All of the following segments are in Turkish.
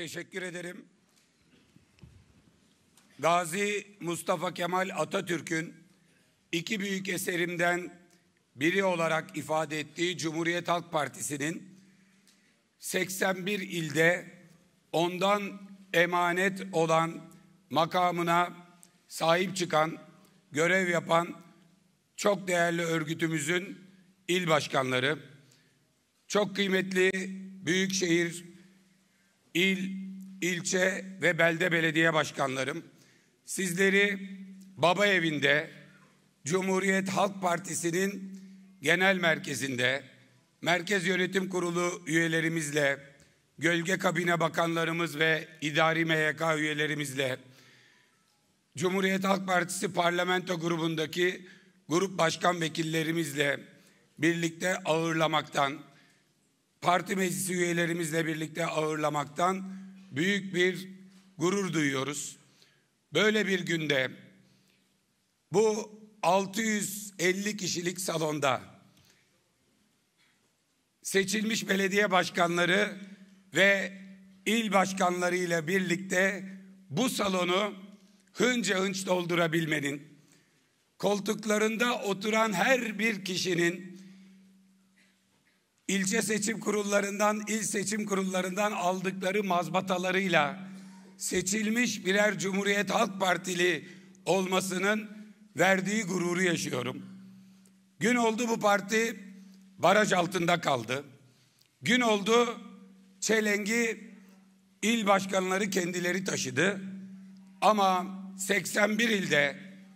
teşekkür ederim. Gazi Mustafa Kemal Atatürk'ün iki büyük eserimden biri olarak ifade ettiği Cumhuriyet Halk Partisi'nin 81 ilde ondan emanet olan makamına sahip çıkan, görev yapan çok değerli örgütümüzün il başkanları, çok kıymetli büyükşehir, il, ilçe ve belde belediye başkanlarım, sizleri Baba Evi'nde, Cumhuriyet Halk Partisi'nin genel merkezinde, Merkez Yönetim Kurulu üyelerimizle, gölge kabine bakanlarımız ve idari MYK üyelerimizle, Cumhuriyet Halk Partisi parlamento grubundaki grup başkan vekillerimizle birlikte ağırlamaktan, parti meclisi üyelerimizle birlikte ağırlamaktan büyük bir gurur duyuyoruz. Böyle bir günde bu 650 kişilik salonda seçilmiş belediye başkanları ve il başkanları ile birlikte bu salonu hınca hınç doldurabilmenin, koltuklarında oturan her bir kişinin ilçe seçim kurullarından, il seçim kurullarından aldıkları mazbatalarıyla seçilmiş birer Cumhuriyet Halk Partili olmasının verdiği gururu yaşıyorum. Gün oldu bu parti baraj altında kaldı. Gün oldu çelengi il başkanları kendileri taşıdı. Ama 81 ilde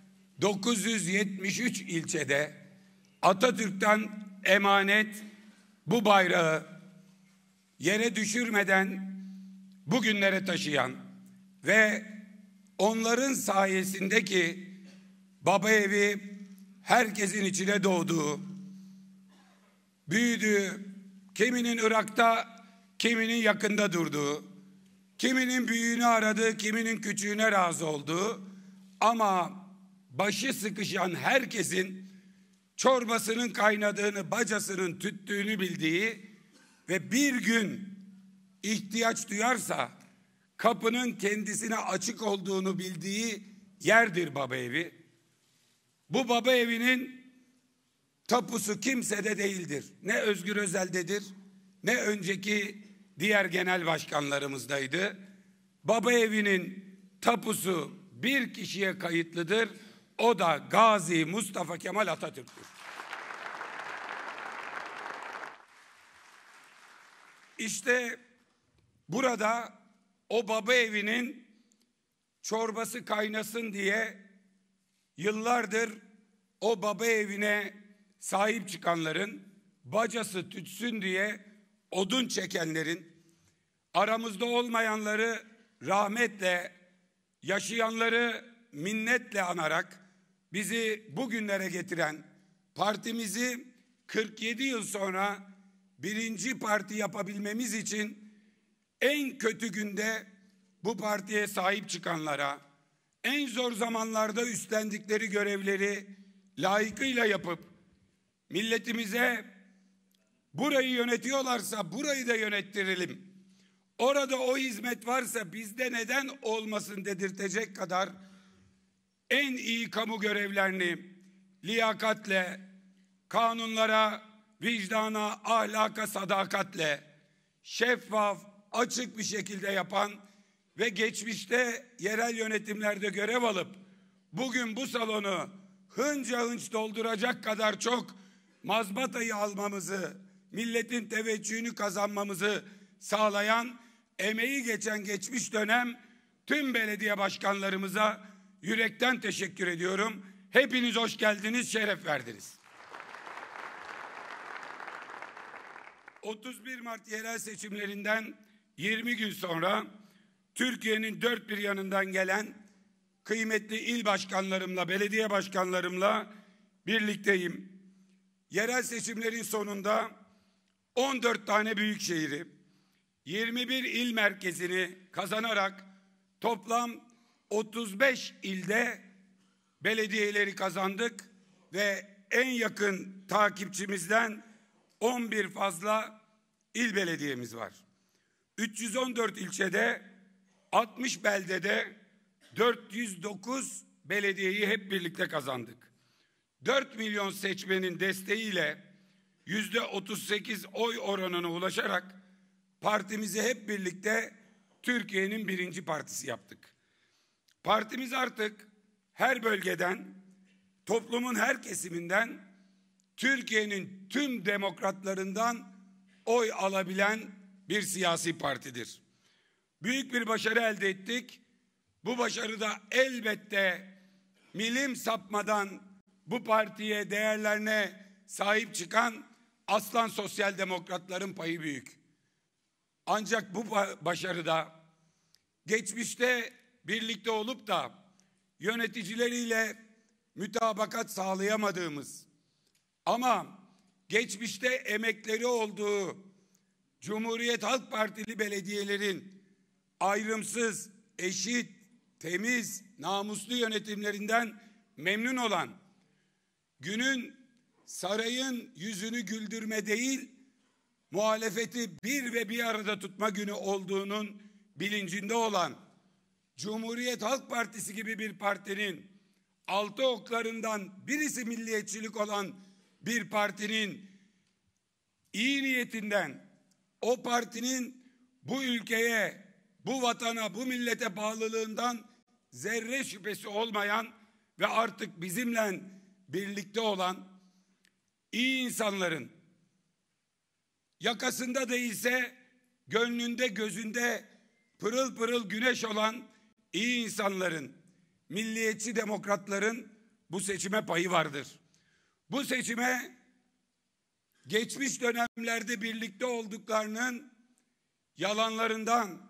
973 ilçede Atatürk'ten emanet bu bayrağı yere düşürmeden bugünlere taşıyan ve onların sayesindeki Baba Evi herkesin içine doğduğu, büyüdüğü, kiminin Irak'ta, kiminin yakında durduğu, kiminin büyüğünü aradığı, kiminin küçüğüne razı olduğu ama başı sıkışan herkesin çorbasının kaynadığını, bacasının tüttüğünü bildiği ve bir gün ihtiyaç duyarsa kapının kendisine açık olduğunu bildiği yerdir Baba Evi. Bu Baba Evi'nin tapusu kimsede değildir. Ne Özgür Özel'dedir, ne önceki diğer genel başkanlarımızdaydı. Baba Evi'nin tapusu bir kişiye kayıtlıdır. O da Gazi Mustafa Kemal Atatürk'tür. İşte burada o Baba Evi'nin çorbası kaynasın diye yıllardır o Baba Evi'ne sahip çıkanların, bacası tütsün diye odun çekenlerin, aramızda olmayanları rahmetle, yaşayanları minnetle anarak bizi bugünlere getiren, partimizi 47 yıl sonra birinci parti yapabilmemiz için en kötü günde bu partiye sahip çıkanlara, en zor zamanlarda üstlendikleri görevleri layıkıyla yapıp milletimize burayı yönetiyorlarsa burayı da yönettirelim, orada o hizmet varsa bizde neden olmasın dedirtecek kadar en iyi kamu görevlerini liyakatle, kanunlara, vicdana, ahlaka, sadakatle, şeffaf, açık bir şekilde yapan ve geçmişte yerel yönetimlerde görev alıp bugün bu salonu hınca hınç dolduracak kadar çok mazbatayı almamızı, milletin teveccühünü kazanmamızı sağlayan, emeği geçen geçmiş dönem tüm belediye başkanlarımıza yürekten teşekkür ediyorum. Hepiniz hoş geldiniz, şeref verdiniz. 31 Mart yerel seçimlerinden 20 gün sonra Türkiye'nin dört bir yanından gelen kıymetli il başkanlarımla, belediye başkanlarımla birlikteyim. Yerel seçimlerin sonunda 14 tane büyük şehri, 21 il merkezini kazanarak toplam 35 ilde belediyeleri kazandık ve en yakın takipçimizden 11 fazla il belediyemiz var. 314 ilçede, 60 beldede 409 belediyeyi hep birlikte kazandık. 4 milyon seçmenin desteğiyle %38 oy oranına ulaşarak partimizi hep birlikte Türkiye'nin birinci partisi yaptık. Partimiz artık her bölgeden, toplumun her kesiminden, Türkiye'nin tüm demokratlarından oy alabilen bir siyasi partidir. Büyük bir başarı elde ettik. Bu başarıda elbette milim sapmadan bu partiye, değerlerine sahip çıkan aslan sosyal demokratların payı büyük. Ancak bu başarıda geçmişte birlikte olup da yöneticileriyle mütabakat sağlayamadığımız ama geçmişte emekleri olduğu Cumhuriyet Halk Partili belediyelerin ayrımsız, eşit, temiz, namuslu yönetimlerinden memnun olan, günün sarayın yüzünü güldürme değil, muhalefeti bir ve bir arada tutma günü olduğunun bilincinde olan, Cumhuriyet Halk Partisi gibi bir partinin altı oklarından birisi milliyetçilik olan bir partinin iyi niyetinden, o partinin bu ülkeye, bu vatana, bu millete bağlılığından zerre şüphesi olmayan ve artık bizimle birlikte olan iyi insanların, yakasında değilse gönlünde gözünde pırıl pırıl güneş olan iyi insanların, milliyetçi demokratların bu seçime payı vardır. Bu seçime geçmiş dönemlerde birlikte olduklarının yalanlarından,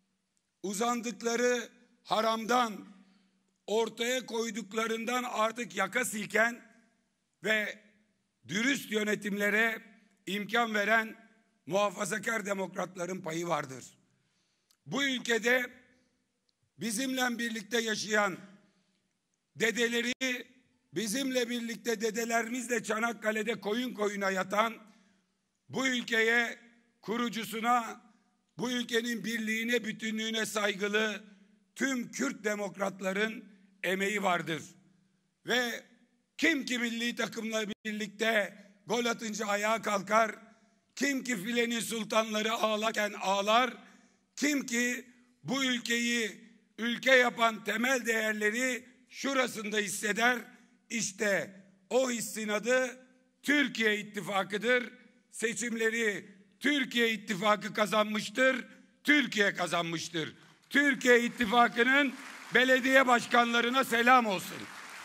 uzandıkları haramdan, ortaya koyduklarından artık yaka silken ve dürüst yönetimlere imkan veren muhafazakar demokratların payı vardır. Bu ülkede bizimle birlikte yaşayan, dedeleri bizimle birlikte dedelerimizle Çanakkale'de koyun koyuna yatan, bu ülkeye, kurucusuna, bu ülkenin birliğine, bütünlüğüne saygılı tüm Kürt demokratların emeği vardır. Ve kim ki milli takımla birlikte gol atınca ayağa kalkar, kim ki filenin sultanları ağlarken ağlar, kim ki bu ülkeyi ülke yapan temel değerleri şurasında hisseder, işte o hissin adı Türkiye İttifakı'dır. Seçimleri Türkiye İttifakı kazanmıştır, Türkiye kazanmıştır. Türkiye İttifakı'nın belediye başkanlarına selam olsun.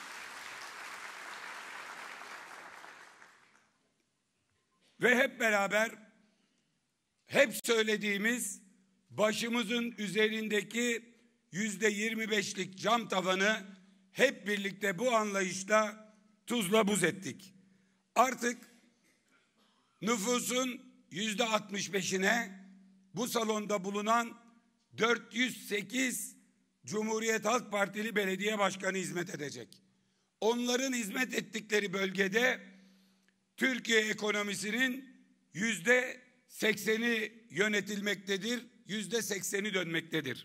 Ve hep beraber, hep söylediğimiz başımızın üzerindeki %25'lik cam tavanı hep birlikte bu anlayışla tuzla buz ettik. Artık nüfusun %65'ine bu salonda bulunan 408 Cumhuriyet Halk Partili belediye başkanı hizmet edecek. Onların hizmet ettikleri bölgede Türkiye ekonomisinin %80'i yönetilmektedir, %80'i dönmektedir.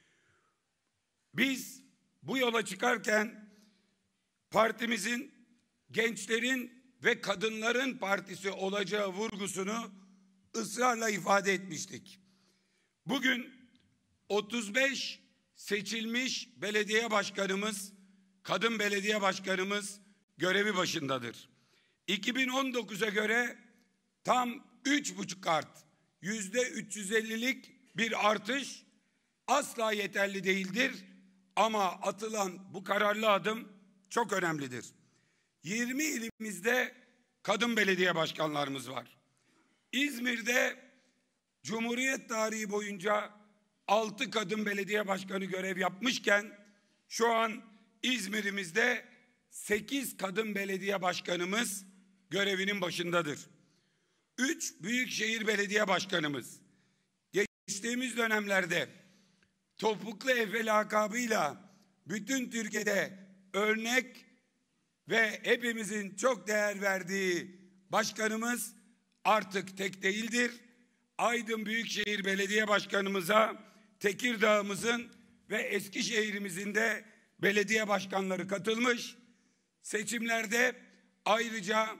Biz bu yola çıkarken partimizin gençlerin ve kadınların partisi olacağı vurgusunu ısrarla ifade etmiştik. Bugün 35 seçilmiş belediye başkanımız, kadın belediye başkanımız görevi başındadır. 2019'a göre tam 3,5 kat, %350'lik bir artış asla yeterli değildir. Ama atılan bu kararlı adım çok önemlidir. 20 ilimizde kadın belediye başkanlarımız var. İzmir'de Cumhuriyet tarihi boyunca 6 kadın belediye başkanı görev yapmışken şu an İzmir'imizde 8 kadın belediye başkanımız görevinin başındadır. 3 büyükşehir belediye başkanımız geçtiğimiz dönemlerde Topuklu Efe lakabıyla bütün Türkiye'de örnek ve hepimizin çok değer verdiği başkanımız artık tek değildir. Aydın Büyükşehir Belediye Başkanımıza Tekirdağ'ımızın ve Eskişehir'imizin de belediye başkanları katılmış. Seçimlerde ayrıca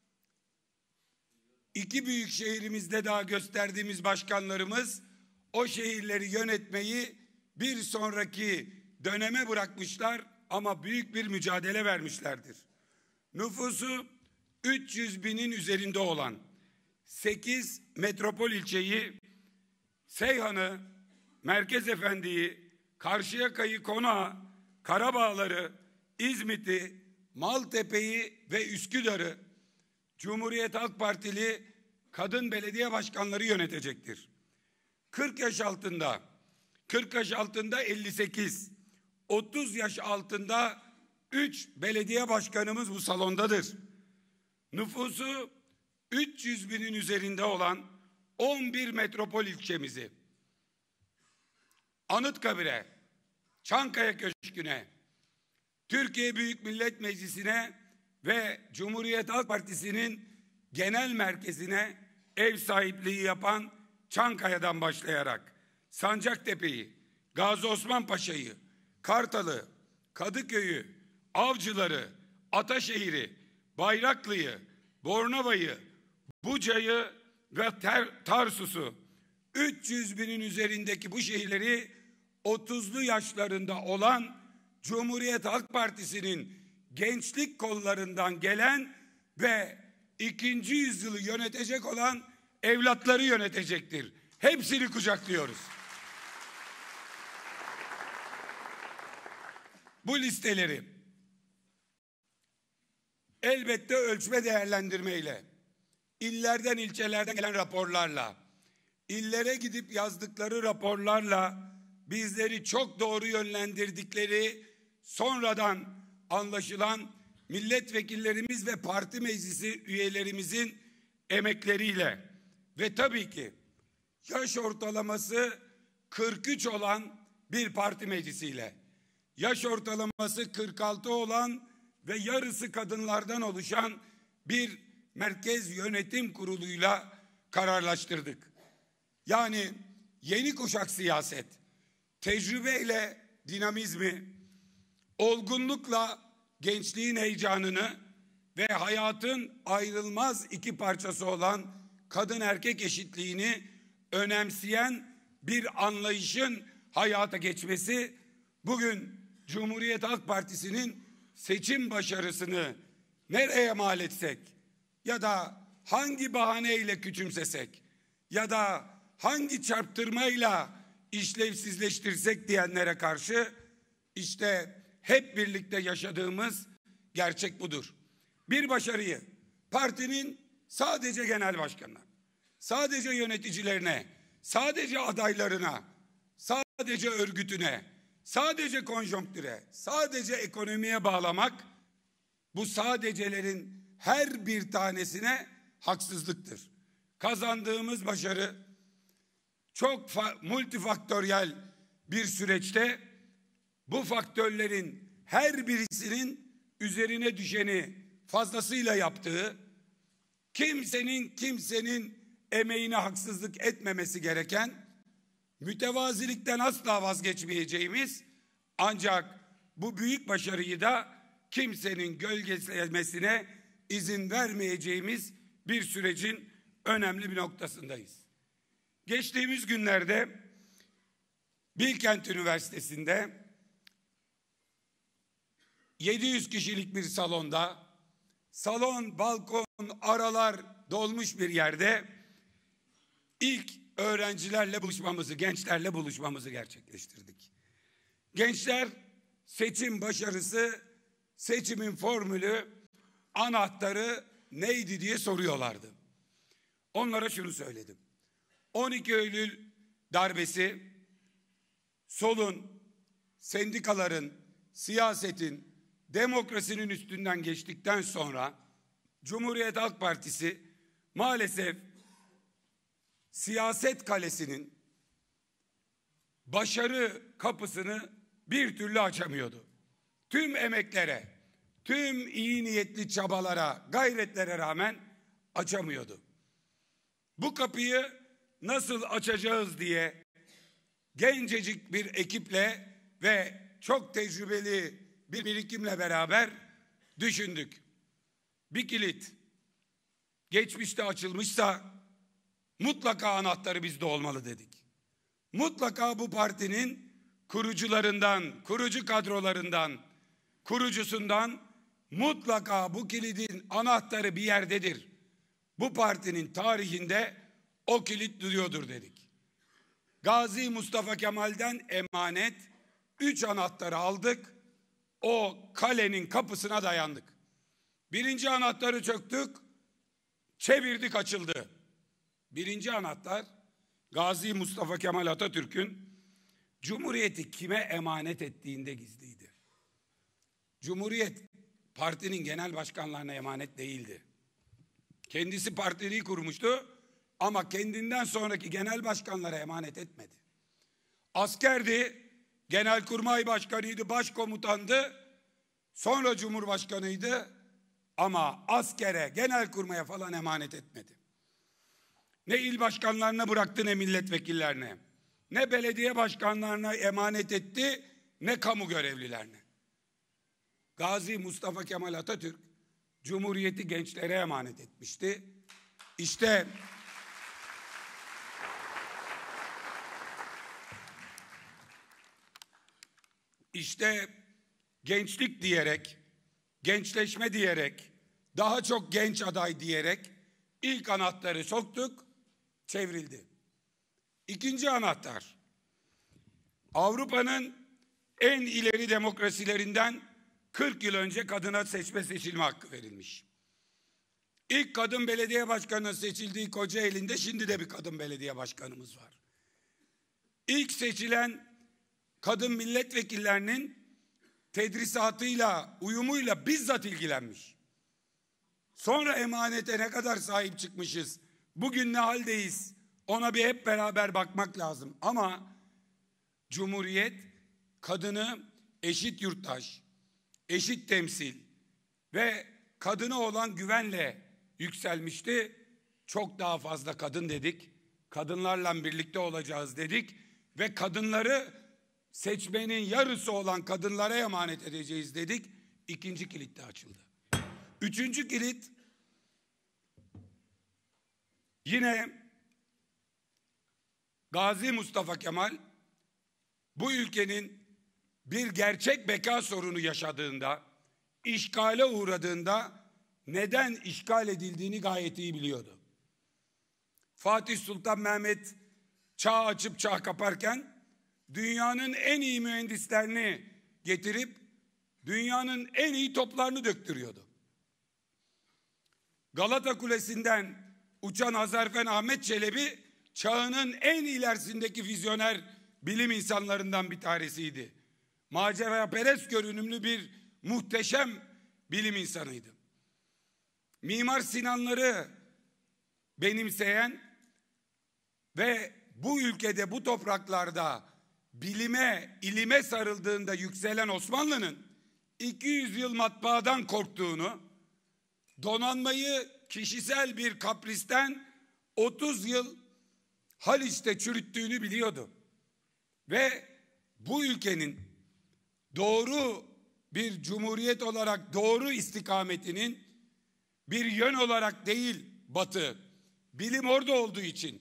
iki büyük şehrimizde daha gösterdiğimiz başkanlarımız o şehirleri yönetmeyi bir sonraki döneme bırakmışlar ama büyük bir mücadele vermişlerdir. Nüfusu 300 binin üzerinde olan 8 metropol ilçeyi, Seyhan'ı, Merkezefendi'yi, Karşıyaka'yı, Konağı, Karabağlar'ı, İzmit'i, Maltepe'yi ve Üsküdar'ı Cumhuriyet Halk Partili kadın belediye başkanları yönetecektir. 40 yaş altında 58, 30 yaş altında 3 belediye başkanımız bu salondadır. Nüfusu 300 binin üzerinde olan 11 metropol ilçemizi Anıtkabir'e, Çankaya Köşkü'ne, Türkiye Büyük Millet Meclisi'ne ve Cumhuriyet Halk Partisi'nin genel merkezine ev sahipliği yapan Çankaya'dan başlayarak Sancaktepe'yi, Gazi Osman Paşa'yı, Kartal'ı, Kadıköy'ü, Avcılar'ı, Ataşehir'i, Bayraklı'yı, Bornova'yı, Buca'yı ve Tarsus'u 300 binin üzerindeki bu şehirleri 30'lu yaşlarında olan Cumhuriyet Halk Partisi'nin gençlik kollarından gelen ve 2. yüzyılı yönetecek olan evlatları yönetecektir. Hepsini kucaklıyoruz. Bu listeleri elbette ölçme değerlendirmeyle, illerden ilçelerden gelen raporlarla, illere gidip yazdıkları raporlarla bizleri çok doğru yönlendirdikleri sonradan anlaşılan milletvekillerimiz ve parti meclisi üyelerimizin emekleriyle ve tabii ki yaş ortalaması 43 olan bir parti meclisiyle, yaş ortalaması 46 olan ve yarısı kadınlardan oluşan bir merkez yönetim kuruluyla kararlaştırdık. Yani yeni kuşak siyaset, tecrübeyle dinamizmi, olgunlukla gençliğin heyecanını ve hayatın ayrılmaz iki parçası olan kadın erkek eşitliğini önemseyen bir anlayışın hayata geçmesi bugün Cumhuriyet Halk Partisi'nin seçim başarısını nereye mal etsek ya da hangi bahaneyle küçümsesek ya da hangi çarptırmayla işlevsizleştirsek diyenlere karşı işte hep birlikte yaşadığımız gerçek budur. Bir başarıyı partinin sadece genel başkanına, sadece yöneticilerine, sadece adaylarına, sadece örgütüne, sadece konjonktüre, sadece ekonomiye bağlamak, bu sadecelerin her bir tanesine haksızlıktır. Kazandığımız başarı çok multifaktöriyel bir süreçte bu faktörlerin her birisinin üzerine düşeni fazlasıyla yaptığı, kimsenin emeğine haksızlık etmemesi gereken, mütevazilikten asla vazgeçmeyeceğimiz ancak bu büyük başarıyı da kimsenin gölgelemesine izin vermeyeceğimiz bir sürecin önemli bir noktasındayız. Geçtiğimiz günlerde Bilkent Üniversitesi'nde 700 kişilik bir salonda, salon, balkon, aralar dolmuş bir yerde ilk öğrencilerle buluşmamızı, gençlerle buluşmamızı gerçekleştirdik. Gençler seçim başarısı, seçimin formülü, anahtarı neydi diye soruyorlardı. Onlara şunu söyledim. 12 Eylül darbesi, solun, sendikaların, siyasetin, demokrasinin üstünden geçtikten sonra Cumhuriyet Halk Partisi maalesef siyaset kalesinin başarı kapısını bir türlü açamıyordu. Tüm emeklere, tüm iyi niyetli çabalara, gayretlere rağmen açamıyordu. Bu kapıyı nasıl açacağız diye gencecik bir ekiple ve çok tecrübeli bir birikimle beraber düşündük. Bir kilit geçmişte açılmışsa mutlaka anahtarı bizde olmalı dedik. Mutlaka bu partinin kurucularından, kurucu kadrolarından, kurucusundan mutlaka bu kilidin anahtarı bir yerdedir. Bu partinin tarihinde o kilit duruyordur dedik. Gazi Mustafa Kemal'den emanet 3 anahtarı aldık. O kalenin kapısına dayandık. Birinci anahtarı çöktük, çevirdik, açıldı. Birinci anahtar Gazi Mustafa Kemal Atatürk'ün Cumhuriyeti kime emanet ettiğinde gizliydi. Cumhuriyet partinin genel başkanlarına emanet değildi. Kendisi partiliği kurmuştu ama kendinden sonraki genel başkanlara emanet etmedi. Askerdi, genelkurmay başkanıydı, başkomutandı, sonra cumhurbaşkanıydı ama askere, genelkurmaya falan emanet etmedi. Ne il başkanlarına bıraktı ne milletvekillerine, ne belediye başkanlarına emanet etti ne kamu görevlilerine. Gazi Mustafa Kemal Atatürk Cumhuriyeti gençlere emanet etmişti. İşte gençlik diyerek, gençleşme diyerek, daha çok genç aday diyerek ilk anahtarı soktuk, çevrildi. İkinci anahtar, Avrupa'nın en ileri demokrasilerinden 40 yıl önce kadına seçme seçilme hakkı verilmiş. İlk kadın belediye başkanının seçildiği Kocaeli'nde şimdi de bir kadın belediye başkanımız var. İlk seçilen kadın milletvekillerinin tedrisatıyla, uyumuyla bizzat ilgilenmiş. Sonra emanete ne kadar sahip çıkmışız, bugün ne haldeyiz, ona bir hep beraber bakmak lazım. Ama Cumhuriyet kadını eşit yurttaş, eşit temsil ve kadına olan güvenle yükselmişti. Çok daha fazla kadın dedik, kadınlarla birlikte olacağız dedik ve kadınları seçmenin yarısı olan kadınlara emanet edeceğiz dedik. İkinci kilit de açıldı. Üçüncü kilit yine Gazi Mustafa Kemal bu ülkenin bir gerçek beka sorunu yaşadığında, işgale uğradığında neden işgal edildiğini gayet iyi biliyordu. Fatih Sultan Mehmet çağ açıp çağ kaparken dünyanın en iyi mühendislerini getirip dünyanın en iyi toplarını döktürüyordu. Galata Kulesi'nden uçan Hazarfen Ahmet Çelebi çağının en ilerisindeki vizyoner bilim insanlarından bir tanesiydi. Maceraperest görünümlü bir muhteşem bilim insanıydı. Mimar Sinanları benimseyen ve bu ülkede, bu topraklarda bilime, ilime sarıldığında yükselen Osmanlı'nın 200 yıl matbaadan korktuğunu, donanmayı kişisel bir kapristen 30 yıl Haliç'te çürüttüğünü biliyordu. Ve bu ülkenin doğru bir cumhuriyet olarak doğru istikametinin bir yön olarak değil Batı, bilim orada olduğu için,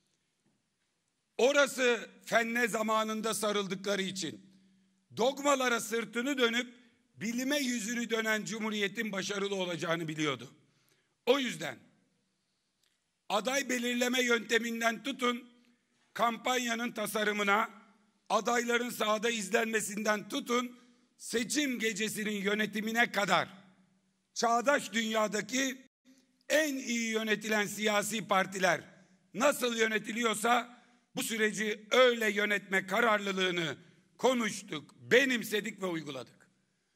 orası fenne zamanında sarıldıkları için, dogmalara sırtını dönüp bilime yüzünü dönen cumhuriyetin başarılı olacağını biliyordu. O yüzden aday belirleme yönteminden tutun, kampanyanın tasarımına, adayların sahada izlenmesinden tutun, seçim gecesinin yönetimine kadar çağdaş dünyadaki en iyi yönetilen siyasi partiler nasıl yönetiliyorsa bu süreci öyle yönetme kararlılığını konuştuk, benimsedik ve uyguladık.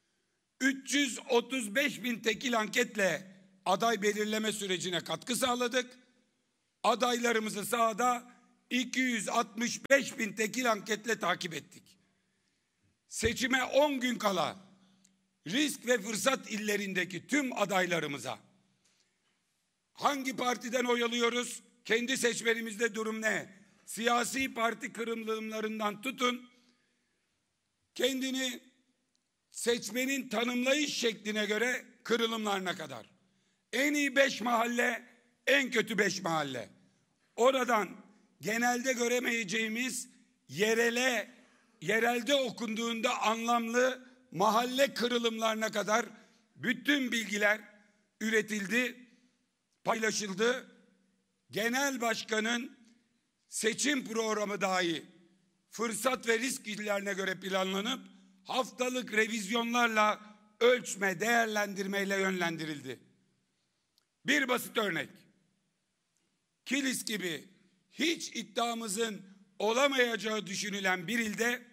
335 bin tekil anketle aday belirleme sürecine katkı sağladık. Adaylarımızı sahada 265 bin tekil anketle takip ettik. Seçime 10 gün kala risk ve fırsat illerindeki tüm adaylarımıza hangi partiden oy alıyoruz, kendi seçmenimizde durum ne? Siyasi parti kırılımlarından tutun, kendini seçmenin tanımlayış şekline göre kırılımlarına kadar. En iyi 5 mahalle, en kötü 5 mahalle. Oradan genelde göremeyeceğimiz yerelde okunduğunda anlamlı mahalle kırılımlarına kadar bütün bilgiler üretildi, paylaşıldı. Genel başkanın seçim programı dahi fırsat ve risk illerine göre planlanıp haftalık revizyonlarla ölçme, değerlendirmeyle yönlendirildi. Bir basit örnek. Kilis gibi hiç iddiamızın olamayacağı düşünülen bir ilde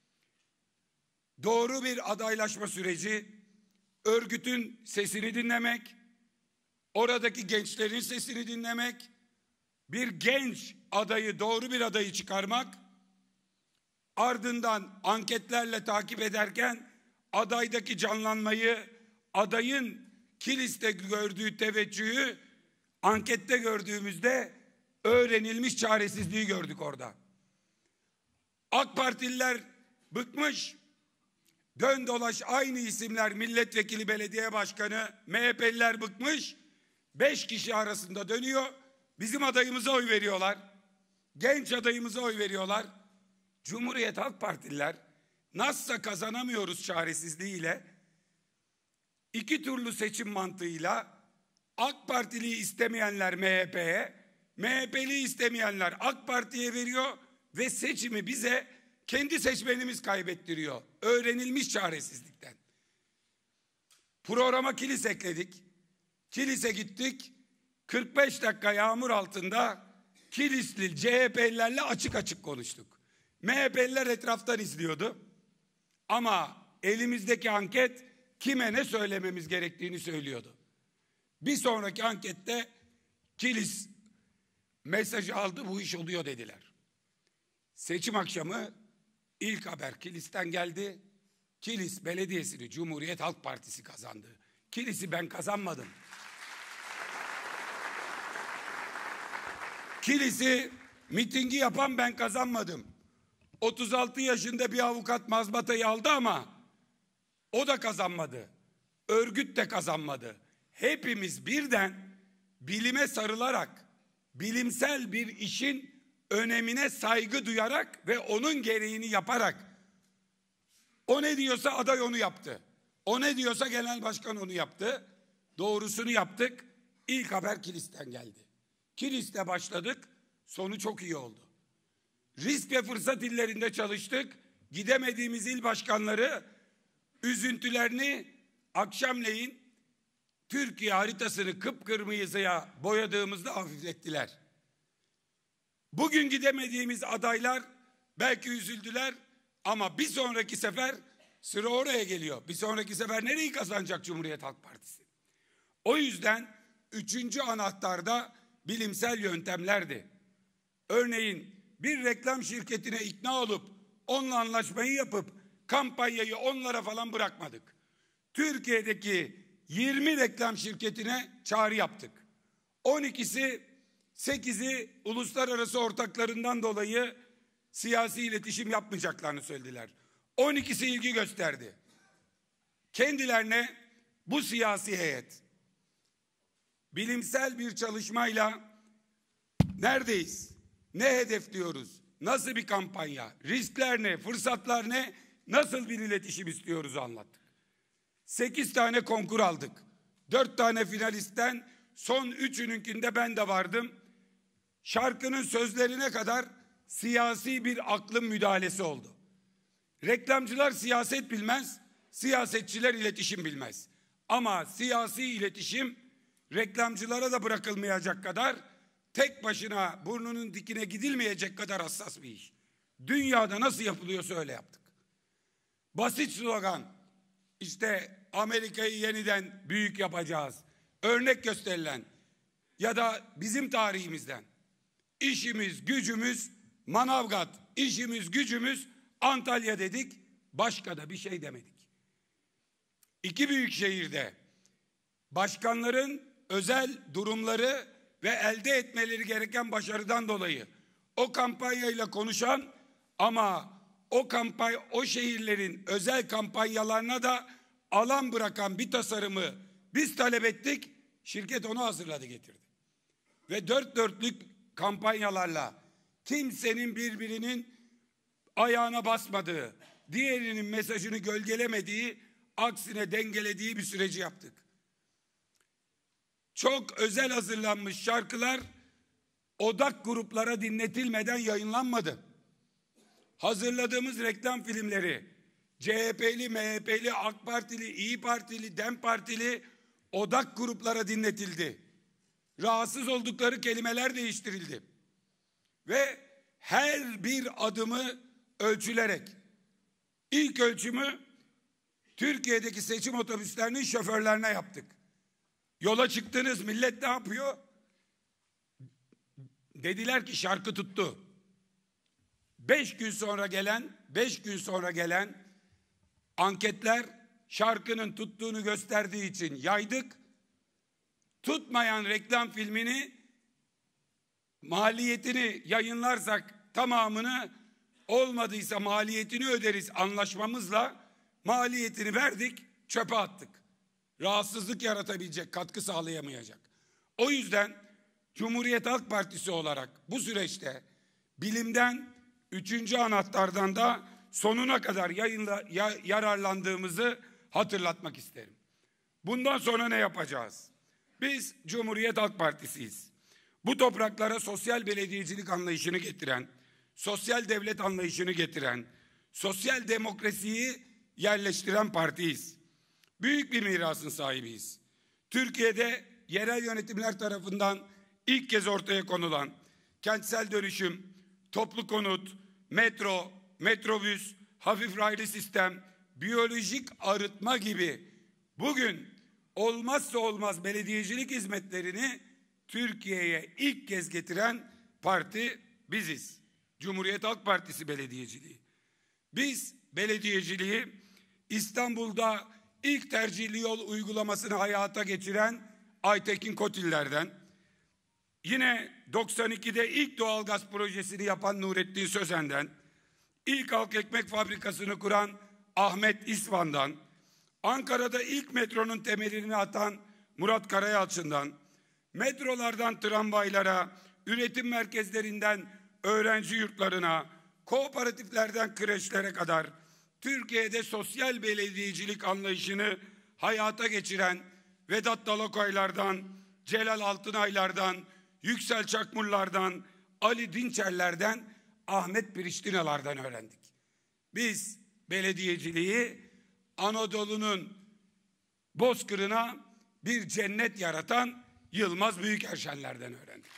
doğru bir adaylaşma süreci, örgütün sesini dinlemek, oradaki gençlerin sesini dinlemek, bir genç adayı, doğru bir adayı çıkarmak, ardından anketlerle takip ederken adaydaki canlanmayı, adayın Kilis'te gördüğü teveccühü ankette gördüğümüzde öğrenilmiş çaresizliği gördük orada. AK Partililer bıkmış, dön dolaş aynı isimler milletvekili, belediye başkanı, MHP'liler bıkmış, 5 kişi arasında dönüyor, bizim adayımıza oy veriyorlar, genç adayımıza oy veriyorlar. Cumhuriyet Halk Partililer nasılsa kazanamıyoruz çaresizliğiyle, 2 turlu seçim mantığıyla AK Partiliyi istemeyenler MHP'ye, MHP'liyi istemeyenler AK Parti'ye veriyor ve seçimi bize kendi seçmenimiz kaybettiriyor. Öğrenilmiş çaresizlikten. Programa Kilis ekledik. Kilis'e gittik. 45 dakika yağmur altında Kilisli CHP'lilerle açık açık konuştuk. MHP'liler etraftan izliyordu. Ama elimizdeki anket kime ne söylememiz gerektiğini söylüyordu. Bir sonraki ankette Kilis mesajı aldı, bu iş oluyor dediler. Seçim akşamı ilk haber Kilis'ten geldi. Kilis Belediyesi'ni Cumhuriyet Halk Partisi kazandı. Kilis'i ben kazanmadım. Kilis'i mitingi yapan ben kazanmadım. 36 yaşında bir avukat mazbatayı aldı ama o da kazanmadı. Örgüt de kazanmadı. Hepimiz birden bilime sarılarak, bilimsel bir işin önemine saygı duyarak ve onun gereğini yaparak, o ne diyorsa aday onu yaptı. O ne diyorsa genel başkan onu yaptı. Doğrusunu yaptık. İlk haber Kilis'ten geldi. Kilis'te başladık. Sonu çok iyi oldu. Risk ve fırsat illerinde çalıştık. Gidemediğimiz il başkanları üzüntülerini akşamleyin Türkiye haritasını kıpkırmızıya boyadığımızda hafiflettiler. Bugün gidemediğimiz adaylar belki üzüldüler ama bir sonraki sefer sıra oraya geliyor. Bir sonraki sefer nereyi kazanacak Cumhuriyet Halk Partisi? O yüzden 3. anahtarda bilimsel yöntemlerdi. Örneğin bir reklam şirketine ikna olup onunla anlaşmayı yapıp kampanyayı onlara falan bırakmadık. Türkiye'deki 20 reklam şirketine çağrı yaptık. 8'i uluslararası ortaklarından dolayı siyasi iletişim yapmayacaklarını söylediler. 12'si ilgi gösterdi. Kendilerine bu siyasi heyet bilimsel bir çalışmayla neredeyiz, ne hedefliyoruz, nasıl bir kampanya, riskler ne, fırsatlar ne, nasıl bir iletişim istiyoruz anlattık. 8 tane konkur aldık. 4 tane finalistten son 3'ününkinde ben de vardım. Şarkının sözlerine kadar siyasi bir aklın müdahalesi oldu. Reklamcılar siyaset bilmez, siyasetçiler iletişim bilmez. Ama siyasi iletişim reklamcılara da bırakılmayacak kadar, tek başına burnunun dikine gidilmeyecek kadar hassas bir iş. Dünyada nasıl yapılıyorsa öyle yaptık. Basit slogan, işte Amerika'yı yeniden büyük yapacağız. Örnek gösterilen ya da bizim tarihimizden işimiz gücümüz Manavgat, işimiz gücümüz Antalya dedik, başka da bir şey demedik. 2 büyük şehirde başkanların özel durumları ve elde etmeleri gereken başarıdan dolayı o kampanyayla konuşan ama o şehirlerin özel kampanyalarına da alan bırakan bir tasarımı biz talep ettik. Şirket onu hazırladı, getirdi. Ve dört dörtlük kampanyalarla kimsenin birbirinin ayağına basmadığı, diğerinin mesajını gölgelemediği, aksine dengelediği bir süreci yaptık. Çok özel hazırlanmış şarkılar odak gruplara dinletilmeden yayınlanmadı. Hazırladığımız reklam filmleri CHP'li, MHP'li, AK Partili, İyi Partili, DEM Partili odak gruplara dinletildi. Rahatsız oldukları kelimeler değiştirildi. Ve her bir adımı ölçülerek, ilk ölçümü Türkiye'deki seçim otobüslerinin şoförlerine yaptık. Yola çıktınız, millet ne yapıyor? Dediler ki şarkı tuttu. 5 gün sonra gelen anketler şarkının tuttuğunu gösterdiği için yaydık. Tutmayan reklam filmini maliyetini yayınlarsak tamamını, olmadıysa maliyetini öderiz anlaşmamızla, maliyetini verdik, çöpe attık. Rahatsızlık yaratabilecek, katkı sağlayamayacak. O yüzden Cumhuriyet Halk Partisi olarak bu süreçte bilimden, 3. anahtardan da sonuna kadar yararlandığımızı hatırlatmak isterim. Bundan sonra ne yapacağız? Biz Cumhuriyet Halk Partisi'yiz. Bu topraklara sosyal belediyecilik anlayışını getiren, sosyal devlet anlayışını getiren, sosyal demokrasiyi yerleştiren partiyiz. Büyük bir mirasın sahibiyiz. Türkiye'de yerel yönetimler tarafından ilk kez ortaya konulan kentsel dönüşüm, toplu konut, metro, metrobüs, hafif raylı sistem, biyolojik arıtma gibi bugün olmazsa olmaz belediyecilik hizmetlerini Türkiye'ye ilk kez getiren parti biziz. Cumhuriyet Halk Partisi belediyeciliği. Biz belediyeciliği İstanbul'da ilk tercihli yol uygulamasını hayata geçiren Aytekin Kotiller'den, yine 92'de ilk doğalgaz projesini yapan Nurettin Sözen'den, ilk halk ekmek fabrikasını kuran Ahmet İsvan'dan, Ankara'da ilk metronun temelini atan Murat Karayalçın'dan, metrolardan tramvaylara, üretim merkezlerinden öğrenci yurtlarına, kooperatiflerden kreşlere kadar Türkiye'de sosyal belediyecilik anlayışını hayata geçiren Vedat Dalakaylar'dan, Celal Altınaylar'dan, Yüksel Çakmurlar'dan, Ali Dinçerler'den, Ahmet Priştinalar'dan öğrendik. Biz belediyeciliği Anadolu'nun bozkırına bir cennet yaratan Yılmaz Büyükerşenler'den öğrendik.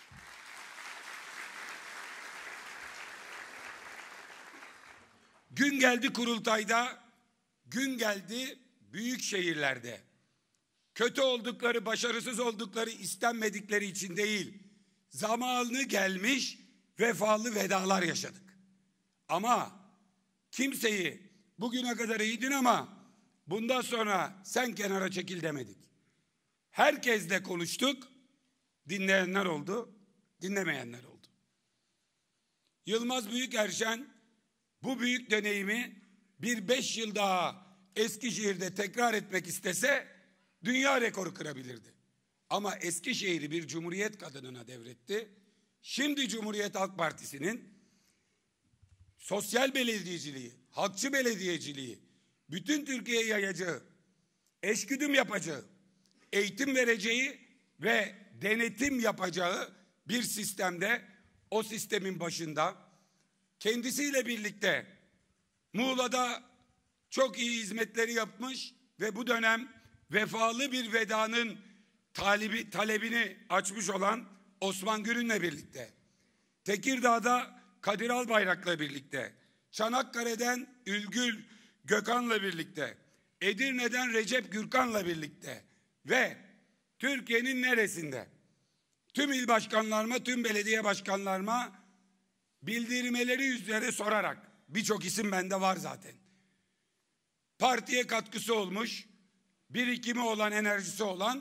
Gün geldi kurultayda, gün geldi büyük şehirlerde. Kötü oldukları, başarısız oldukları, istenmedikleri için değil, zamanı gelmiş vefalı vedalar yaşadık. Ama kimseyi bugüne kadar iyiydin ama bundan sonra sen kenara çekil demedik. Herkesle konuştuk, dinleyenler oldu, dinlemeyenler oldu. Yılmaz Büyükerşen bu büyük deneyimi bir 5 yıl daha Eskişehir'de tekrar etmek istese dünya rekoru kırabilirdi. Ama Eskişehir'i bir Cumhuriyet kadınına devretti. Şimdi Cumhuriyet Halk Partisi'nin sosyal belediyeciliği, halkçı belediyeciliği, bütün Türkiye'ye yayacağı, eşgüdüm yapacağı, eğitim vereceği ve denetim yapacağı bir sistemde, o sistemin başında kendisiyle birlikte Muğla'da çok iyi hizmetleri yapmış ve bu dönem vefalı bir vedanın talebini açmış olan Osman Gürün'le birlikte, Tekirdağ'da Kadir Albayrak'la birlikte, Çanakkale'den Ülgül Gökhan'la birlikte, Edirne'den Recep Gürkan'la birlikte ve Türkiye'nin neresinde tüm il başkanlarıma, tüm belediye başkanlarıma bildirmeleri üzere sorarak, birçok isim bende var zaten, partiye katkısı olmuş, birikimi olan, enerjisi olan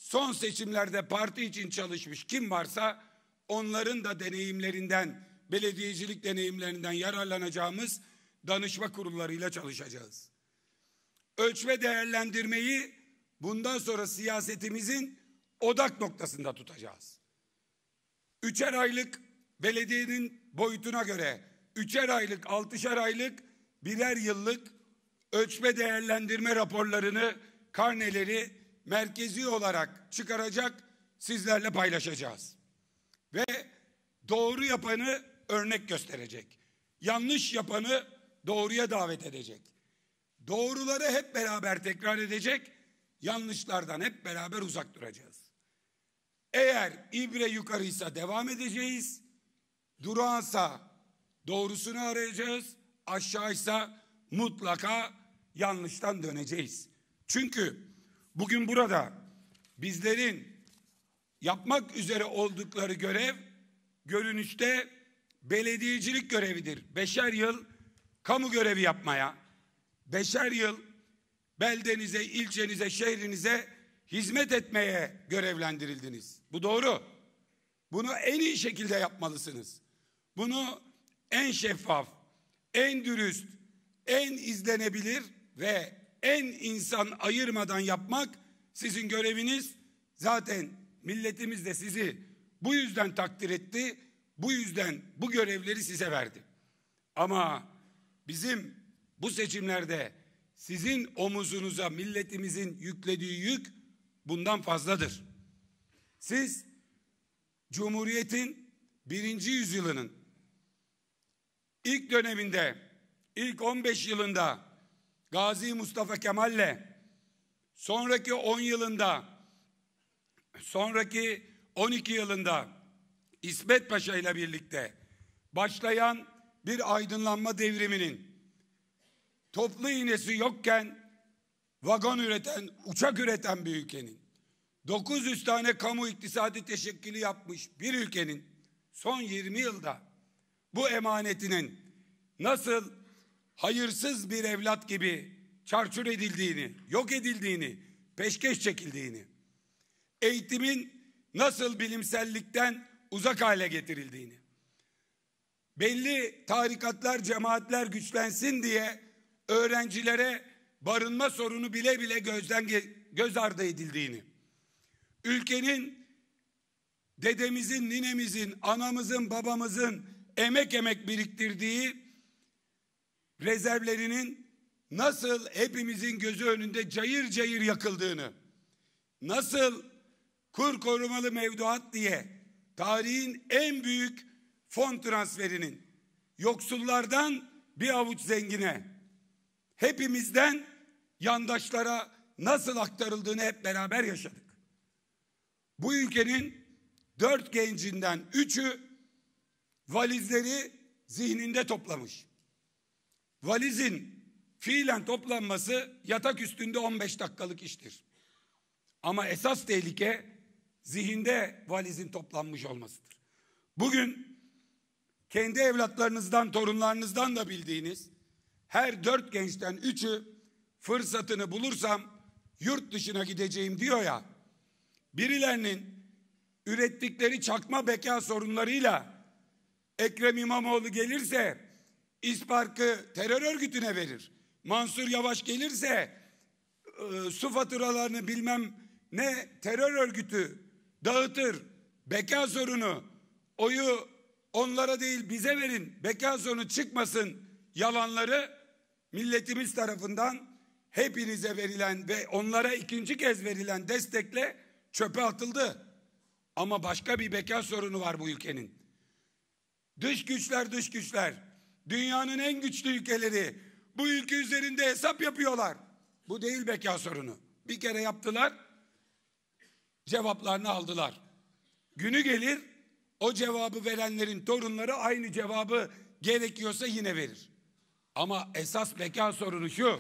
son seçimlerde parti için çalışmış kim varsa onların da deneyimlerinden, belediyecilik deneyimlerinden yararlanacağımız danışma kurullarıyla çalışacağız. Ölçme değerlendirmeyi bundan sonra siyasetimizin odak noktasında tutacağız. 3'er aylık belediyenin boyutuna göre 3'er aylık, 6'şer aylık, 1'er yıllık ölçme değerlendirme raporlarını, karneleri merkezi olarak çıkaracak, sizlerle paylaşacağız. Ve doğru yapanı örnek gösterecek. Yanlış yapanı doğruya davet edecek. Doğruları hep beraber tekrar edecek, yanlışlardan hep beraber uzak duracağız. Eğer ibre yukarıysa devam edeceğiz, durağansa doğrusunu arayacağız, aşağıysa mutlaka yanlıştan döneceğiz. Çünkü bugün burada bizlerin yapmak üzere oldukları görev görünüşte belediyecilik görevidir. 5'er yıl kamu görevi yapmaya, 5'er yıl beldenize, ilçenize, şehrinize hizmet etmeye görevlendirildiniz. Bu doğru. Bunu en iyi şekilde yapmalısınız. Bunu en şeffaf, en dürüst, en izlenebilir ve en insan ayırmadan yapmak sizin göreviniz. Zaten milletimiz de sizi bu yüzden takdir etti. Bu yüzden bu görevleri size verdi. Ama bizim bu seçimlerde sizin omuzunuza milletimizin yüklediği yük bundan fazladır. Siz Cumhuriyet'in 1. yüzyılının ilk döneminde, ilk 15 yılında Gazi Mustafa Kemal'le, sonraki 10 yılında, sonraki 12 yılında İsmet Paşa ile birlikte başlayan bir aydınlanma devriminin toplu iğnesi yokken vagon üreten, uçak üreten bir ülkenin, 900 tane kamu iktisadi teşekkülü yapmış bir ülkenin son 20 yılda bu emanetinin nasıl hayırsız bir evlat gibi çarçur edildiğini, yok edildiğini, peşkeş çekildiğini, eğitimin nasıl bilimsellikten uzak hale getirildiğini, belli tarikatlar, cemaatler güçlensin diye öğrencilere barınma sorunu bile bile göz ardı edildiğini, ülkenin dedemizin, ninemizin, anamızın, babamızın emek biriktirdiği rezervlerinin nasıl hepimizin gözü önünde cayır cayır yakıldığını, nasıl kur korumalı mevduat diye tarihin en büyük fon transferinin yoksullardan bir avuç zengine, hepimizden yandaşlara nasıl aktarıldığını hep beraber yaşadık. Bu ülkenin 4 gencinden 3'ü valizleri zihninde toplamış. Valizin fiilen toplanması yatak üstünde 15 dakikalık iştir. Ama esas tehlike zihinde valizin toplanmış olmasıdır. Bugün kendi evlatlarınızdan, torunlarınızdan da bildiğiniz her 4 gençten 3'ü fırsatını bulursam yurt dışına gideceğim diyor ya, birilerinin ürettikleri çakma beka sorunlarıyla Ekrem İmamoğlu gelirse İspark'ı terör örgütüne verir. Mansur Yavaş gelirse su faturalarını bilmem ne terör örgütü dağıtır. Beka sorunu, oyu onlara değil bize verin, beka sorunu çıkmasın yalanları milletimiz tarafından hepinize verilen ve onlara ikinci kez verilen destekle çöpe atıldı. Ama başka bir beka sorunu var bu ülkenin. Dış güçler, dünyanın en güçlü ülkeleri bu ülke üzerinde hesap yapıyorlar. Bu değil beka sorunu. Bir kere yaptılar, cevaplarını aldılar. Günü gelir, o cevabı verenlerin torunları aynı cevabı gerekiyorsa yine verir. Ama esas beka sorunu şu.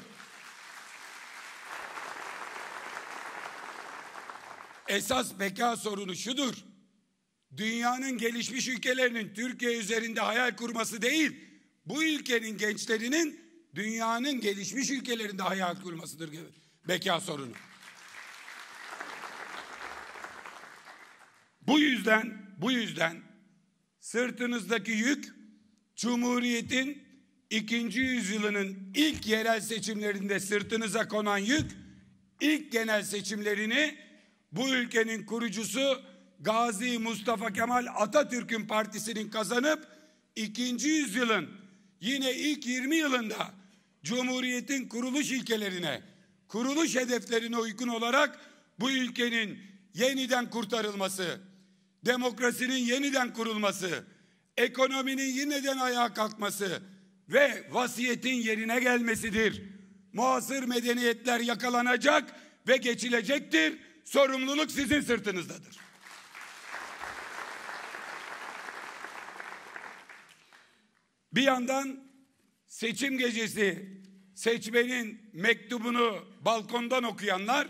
Esas beka sorunu şudur. Dünyanın gelişmiş ülkelerinin Türkiye üzerinde hayal kurması değil, bu ülkenin gençlerinin dünyanın gelişmiş ülkelerinde hayal kurmasıdır beka sorunu. Bu yüzden sırtınızdaki yük, Cumhuriyet'in 2. yüzyılının ilk yerel seçimlerinde sırtınıza konan yük, ilk genel seçimlerini bu ülkenin kurucusu Gazi Mustafa Kemal Atatürk'ün partisinin kazanıp 2. yüzyılın yine ilk 20 yılında Cumhuriyet'in kuruluş ilkelerine, kuruluş hedeflerine uygun olarak bu ülkenin yeniden kurtarılması, demokrasinin yeniden kurulması, ekonominin yeniden ayağa kalkması ve vasiyetin yerine gelmesidir. Muasır medeniyetler yakalanacak ve geçilecektir. Sorumluluk sizin sırtınızdadır. Bir yandan seçim gecesi seçmenin mektubunu balkondan okuyanlar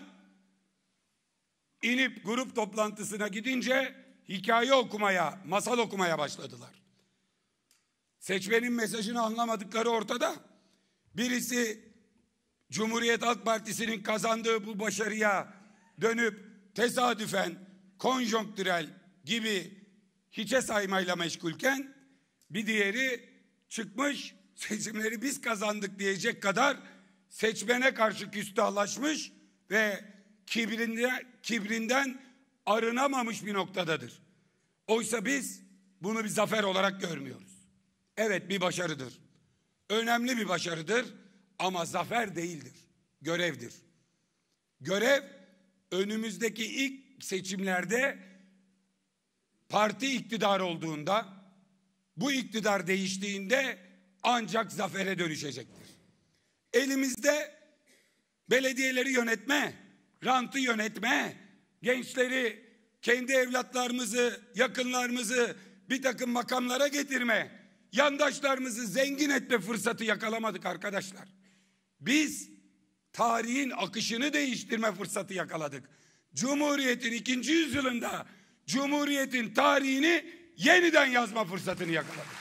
inip grup toplantısına gidince hikaye okumaya, masal okumaya başladılar. Seçmenin mesajını anlamadıkları ortada. Birisi Cumhuriyet Halk Partisi'nin kazandığı bu başarıya dönüp tesadüfen, konjonktürel gibi hiçe saymayla meşgulken bir diğeri çıkmış seçimleri biz kazandık diyecek kadar seçmene karşı küstahlaşmış ve kibrinden arınamamış bir noktadadır. Oysa biz bunu bir zafer olarak görmüyoruz. Evet, bir başarıdır. Önemli bir başarıdır ama zafer değildir. Görevdir. Görev önümüzdeki ilk seçimlerde parti iktidar olduğunda, bu iktidar değiştiğinde ancak zafere dönüşecektir. Elimizde belediyeleri yönetme, rantı yönetme, gençleri, kendi evlatlarımızı, yakınlarımızı bir takım makamlara getirme, yandaşlarımızı zengin etme fırsatı yakalamadık arkadaşlar. Biz tarihin akışını değiştirme fırsatı yakaladık. Cumhuriyet'in 2. yüzyılında Cumhuriyet'in tarihini yeniden yazma fırsatını yakaladık.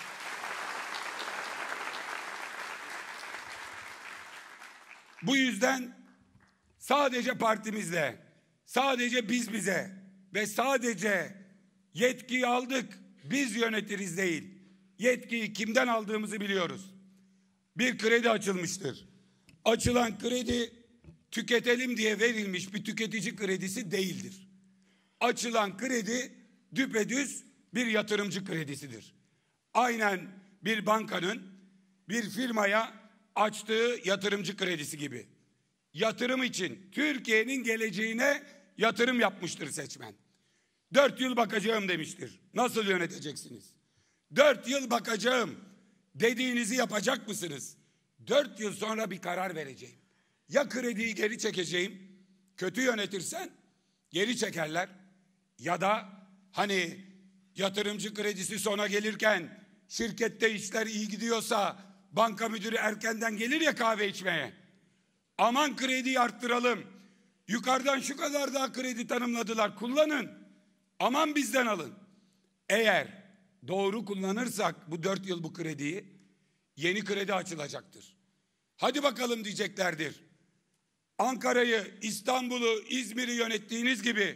Bu yüzden sadece partimizle, sadece biz bize ve sadece yetkiyi aldık, biz yönetiriz değil. Yetkiyi kimden aldığımızı biliyoruz. Bir kredi açılmıştır. Açılan kredi tüketelim diye verilmiş bir tüketici kredisi değildir. Açılan kredi düpedüz bir yatırımcı kredisidir. Aynen bir bankanın bir firmaya açtığı yatırımcı kredisi gibi. Yatırım için Türkiye'nin geleceğine yatırım yapmıştır seçmen. 4 yıl bakacağım demiştir. Nasıl yöneteceksiniz? 4 yıl bakacağım dediğinizi yapacak mısınız? 4 yıl sonra bir karar vereceğim. Ya krediyi geri çekeceğim, kötü yönetirsen geri çekerler, ya da hani yatırımcı kredisi sona gelirken şirkette işler iyi gidiyorsa banka müdürü erkenden gelir ya kahve içmeye. Aman krediyi arttıralım. Yukarıdan şu kadar daha kredi tanımladılar, kullanın. Aman bizden alın. Eğer doğru kullanırsak bu 4 yıl bu krediyi, yeni kredi açılacaktır. Hadi bakalım diyeceklerdir. Ankara'yı, İstanbul'u, İzmir'i yönettiğiniz gibi,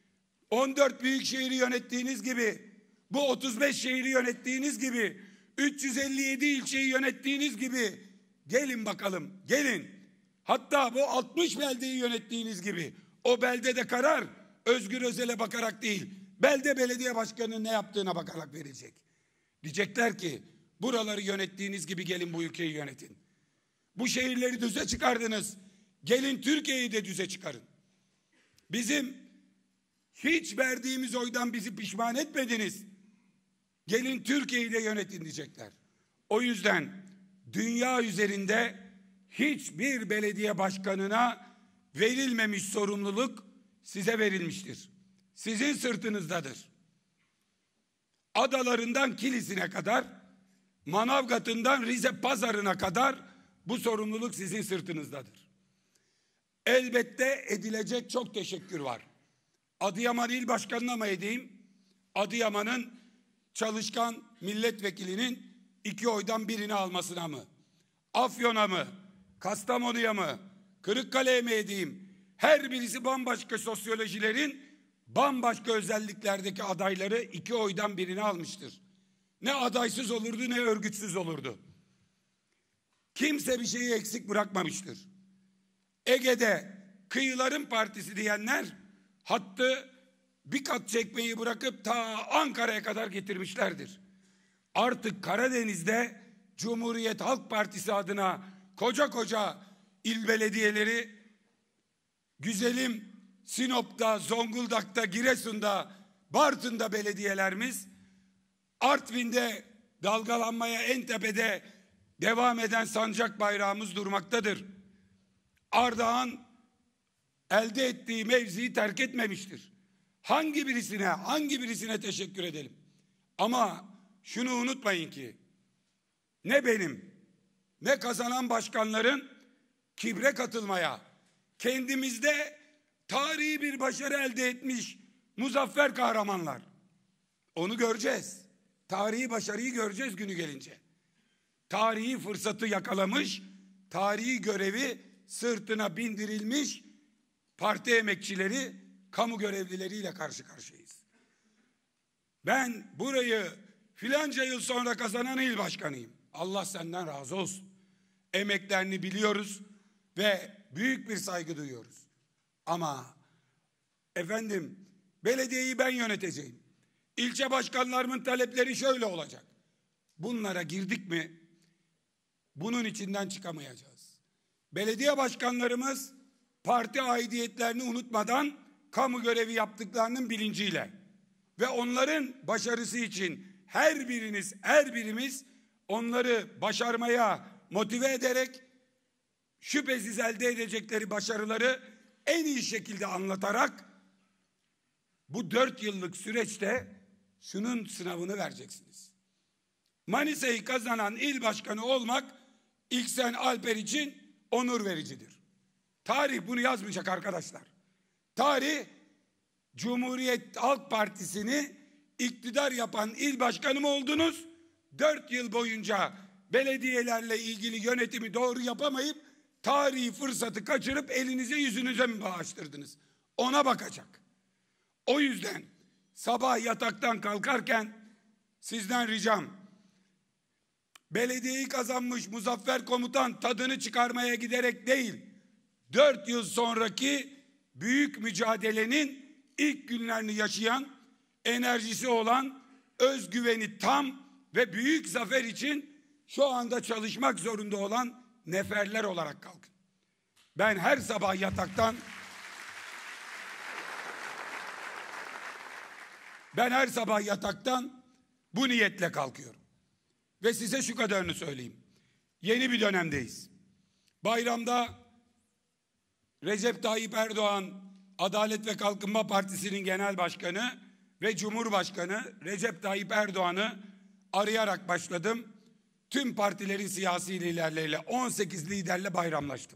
14 büyük şehri yönettiğiniz gibi, bu 35 şehri yönettiğiniz gibi, 357 ilçeyi yönettiğiniz gibi, gelin bakalım, gelin. Hatta bu 60 beldeyi yönettiğiniz gibi, o beldede karar Özgür Özel'e bakarak değil, belde belediye başkanının ne yaptığına bakarak verilecek. Diyecekler ki buraları yönettiğiniz gibi gelin bu ülkeyi yönetin. Bu şehirleri düze çıkardınız. Gelin Türkiye'yi de düze çıkarın. Bizim hiç verdiğimiz oydan bizi pişman etmediniz. Gelin Türkiye'yi de yönetin diyecekler. O yüzden dünya üzerinde hiçbir belediye başkanına verilmemiş sorumluluk size verilmiştir. Sizin sırtınızdadır. Adalarından Kilis'ine kadar, Manavgat'ından Rize Pazarı'na kadar bu sorumluluk sizin sırtınızdadır. Elbette edilecek çok teşekkür var. Adıyaman İl Başkanı'na mı edeyim? Adıyaman'ın çalışkan milletvekilinin 2 oydan birini almasına mı? Afyon'a mı? Kastamonu'ya mı? Kırıkkale'ye mi edeyim? Her birisi bambaşka sosyolojilerin bambaşka özelliklerdeki adayları 2 oydan birini almıştır. Ne adaysız olurdu ne örgütsüz olurdu. Kimse bir şeyi eksik bırakmamıştır. Ege'de kıyıların partisi diyenler hattı bir kat çekmeyi bırakıp ta Ankara'ya kadar getirmişlerdir. Artık Karadeniz'de Cumhuriyet Halk Partisi adına koca koca il belediyeleri, güzelim Sinop'ta, Zonguldak'ta, Giresun'da, Bartın'da belediyelerimiz, Artvin'de dalgalanmaya en tepede devam eden sancak bayrağımız durmaktadır. Ardahan elde ettiği mevziyi terk etmemiştir. Hangi birisine teşekkür edelim? Ama şunu unutmayın ki ne benim ne kazanan başkanların kibre katılmaya, kendimizde tarihi bir başarı elde etmiş muzaffer kahramanlar. Onu göreceğiz. Tarihi başarıyı göreceğiz günü gelince. Tarihi fırsatı yakalamış, tarihi görevi sırtına bindirilmiş parti emekçileri, kamu görevlileriyle karşı karşıyayız. Ben burayı filanca yıl sonra kazanan il başkanıyım. Allah senden razı olsun. Emeklerini biliyoruz ve büyük bir saygı duyuyoruz. Ama efendim belediyeyi ben yöneteceğim. İlçe başkanlarımın talepleri şöyle olacak. Bunlara girdik mi bunun içinden çıkamayacağız. Belediye başkanlarımız parti aidiyetlerini unutmadan kamu görevi yaptıklarının bilinciyle ve onların başarısı için her birimiz onları başarmaya motive ederek şüphesiz elde edecekleri başarıları en iyi şekilde anlatarak bu 4 yıllık süreçte şunun sınavını vereceksiniz. Manisa'yı kazanan il başkanı olmak İlksen Alper için onur vericidir. Tarih bunu yazmayacak arkadaşlar. Tarih Cumhuriyet Halk Partisi'ni iktidar yapan il başkanı mı oldunuz? 4 yıl boyunca belediyelerle ilgili yönetimi doğru yapamayıp tarihi fırsatı kaçırıp elinize yüzünüze mi bağıştırdınız? Ona bakacak. O yüzden sabah yataktan kalkarken sizden ricam, belediyeyi kazanmış muzaffer komutan tadını çıkarmaya giderek değil, 4 yıl sonraki büyük mücadelenin ilk günlerini yaşayan, enerjisi olan, özgüveni tam ve büyük zafer için şu anda çalışmak zorunda olan neferler olarak kalkın. Ben her sabah yataktan bu niyetle kalkıyorum. Ve size şu kadarını söyleyeyim. Yeni bir dönemdeyiz. Bayramda Recep Tayyip Erdoğan, Adalet ve Kalkınma Partisi'nin genel başkanı ve Cumhurbaşkanı Recep Tayyip Erdoğan'ı arayarak başladım. Tüm partilerin siyasi liderleriyle, 18 liderle bayramlaştım.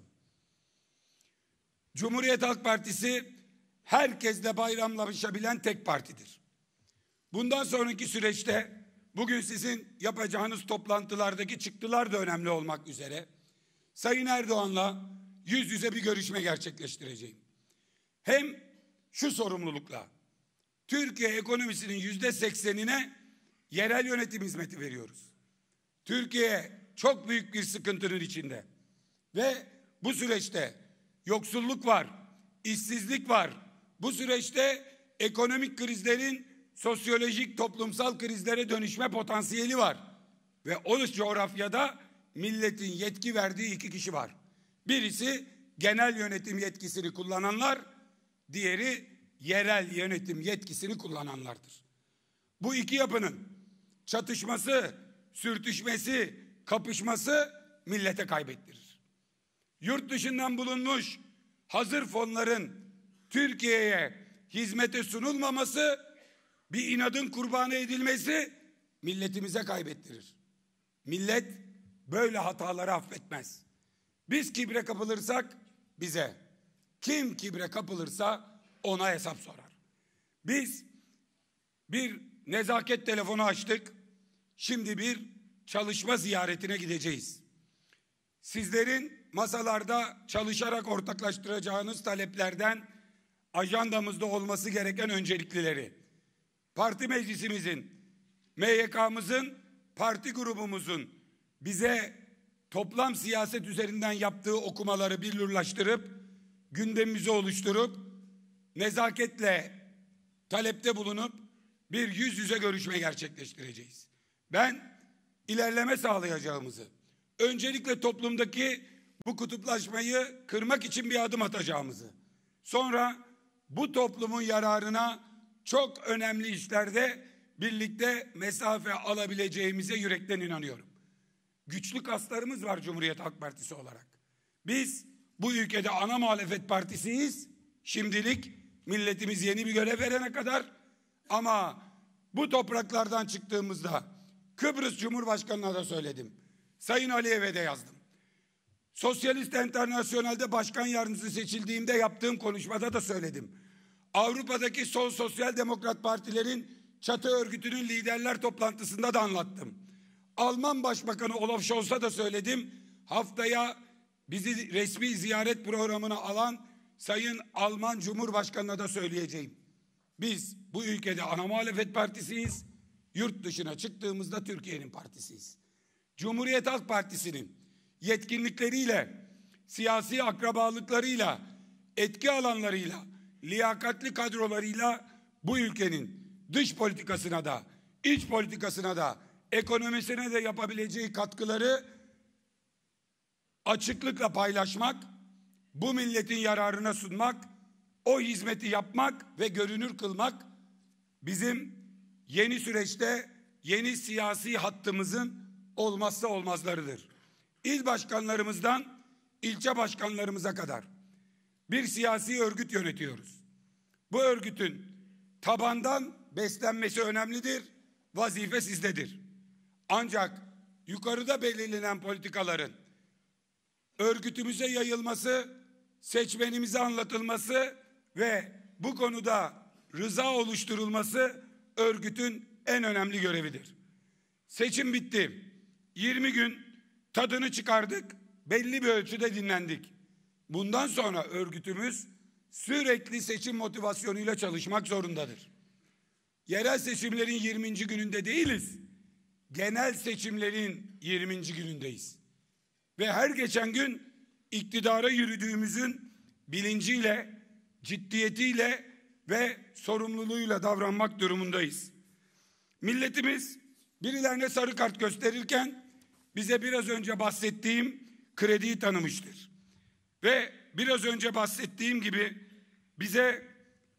Cumhuriyet Halk Partisi herkesle bayramlaşabilen tek partidir. Bundan sonraki süreçte bugün sizin yapacağınız toplantılardaki çıktılar da önemli olmak üzere Sayın Erdoğan'la yüz yüze bir görüşme gerçekleştireceğim. Hem şu sorumlulukla Türkiye ekonomisinin %80'ine yerel yönetim hizmeti veriyoruz. Türkiye çok büyük bir sıkıntının içinde ve bu süreçte yoksulluk var, işsizlik var. Bu süreçte ekonomik krizlerin sosyolojik, toplumsal krizlere dönüşme potansiyeli var. Ve o coğrafyada milletin yetki verdiği 2 kişi var. Birisi genel yönetim yetkisini kullananlar, diğeri yerel yönetim yetkisini kullananlardır. Bu 2 yapının çatışması, sürtüşmesi, kapışması millete kaybettirir. Yurt dışından bulunmuş hazır fonların Türkiye'ye hizmete sunulmaması, bir inadın kurbanı edilmesi milletimize kaybettirir. Millet böyle hataları affetmez. Biz kibre kapılırsak bize, kim kibre kapılırsa ona hesap sorar. Biz bir nezaket telefonu açtık. Şimdi bir çalışma ziyaretine gideceğiz. Sizlerin masalarda çalışarak ortaklaştıracağınız taleplerden ajandamızda olması gereken önceliklileri, parti meclisimizin, MYK'mızın, parti grubumuzun bize toplam siyaset üzerinden yaptığı okumaları billurlaştırıp, gündemimizi oluşturup, nezaketle talepte bulunup bir yüz yüze görüşme gerçekleştireceğiz. Ben ilerleme sağlayacağımızı, öncelikle toplumdaki bu kutuplaşmayı kırmak için bir adım atacağımızı, sonra bu toplumun yararına çok önemli işlerde birlikte mesafe alabileceğimize yürekten inanıyorum. Güçlü kaslarımız var Cumhuriyet Halk Partisi olarak. Biz bu ülkede ana muhalefet partisiyiz. Şimdilik milletimiz yeni bir görev verene kadar, ama bu topraklardan çıktığımızda Kıbrıs Cumhurbaşkanı'na da söyledim. Sayın Aliyev'e de yazdım. Sosyalist Enternasyonel'de başkan yardımcısı seçildiğimde yaptığım konuşmada da söyledim. Avrupa'daki sol sosyal demokrat partilerin çatı örgütünün liderler toplantısında da anlattım. Alman Başbakanı Olaf Scholz'a da söyledim. Haftaya bizi resmi ziyaret programına alan Sayın Alman Cumhurbaşkanı'na da söyleyeceğim. Biz bu ülkede ana muhalefet partisiyiz. Yurt dışına çıktığımızda Türkiye'nin partisiyiz. Cumhuriyet Halk Partisi'nin yetkinlikleriyle, siyasi akrabalıklarıyla, etki alanlarıyla, liyakatli kadrolarıyla bu ülkenin dış politikasına da, iç politikasına da, ekonomisine de yapabileceği katkıları açıklıkla paylaşmak, bu milletin yararına sunmak, o hizmeti yapmak ve görünür kılmak bizim yeni süreçte yeni siyasi hattımızın olmazsa olmazlarıdır. İl başkanlarımızdan ilçe başkanlarımıza kadar bir siyasi örgüt yönetiyoruz. Bu örgütün tabandan beslenmesi önemlidir, vazife sizdedir. Ancak yukarıda belirlenen politikaların örgütümüze yayılması, seçmenimize anlatılması ve bu konuda rıza oluşturulması örgütün en önemli görevidir. Seçim bitti. 20 gün tadını çıkardık, belli bir ölçüde dinlendik. Bundan sonra örgütümüz sürekli seçim motivasyonuyla çalışmak zorundadır. Yerel seçimlerin 20. gününde değiliz. Genel seçimlerin 20. günündeyiz. Ve her geçen gün iktidara yürüdüğümüzün bilinciyle, ciddiyetiyle ve sorumluluğuyla davranmak durumundayız. Milletimiz birilerine sarı kart gösterirken bize biraz önce bahsettiğim krediyi tanımıştır. Ve biraz önce bahsettiğim gibi bize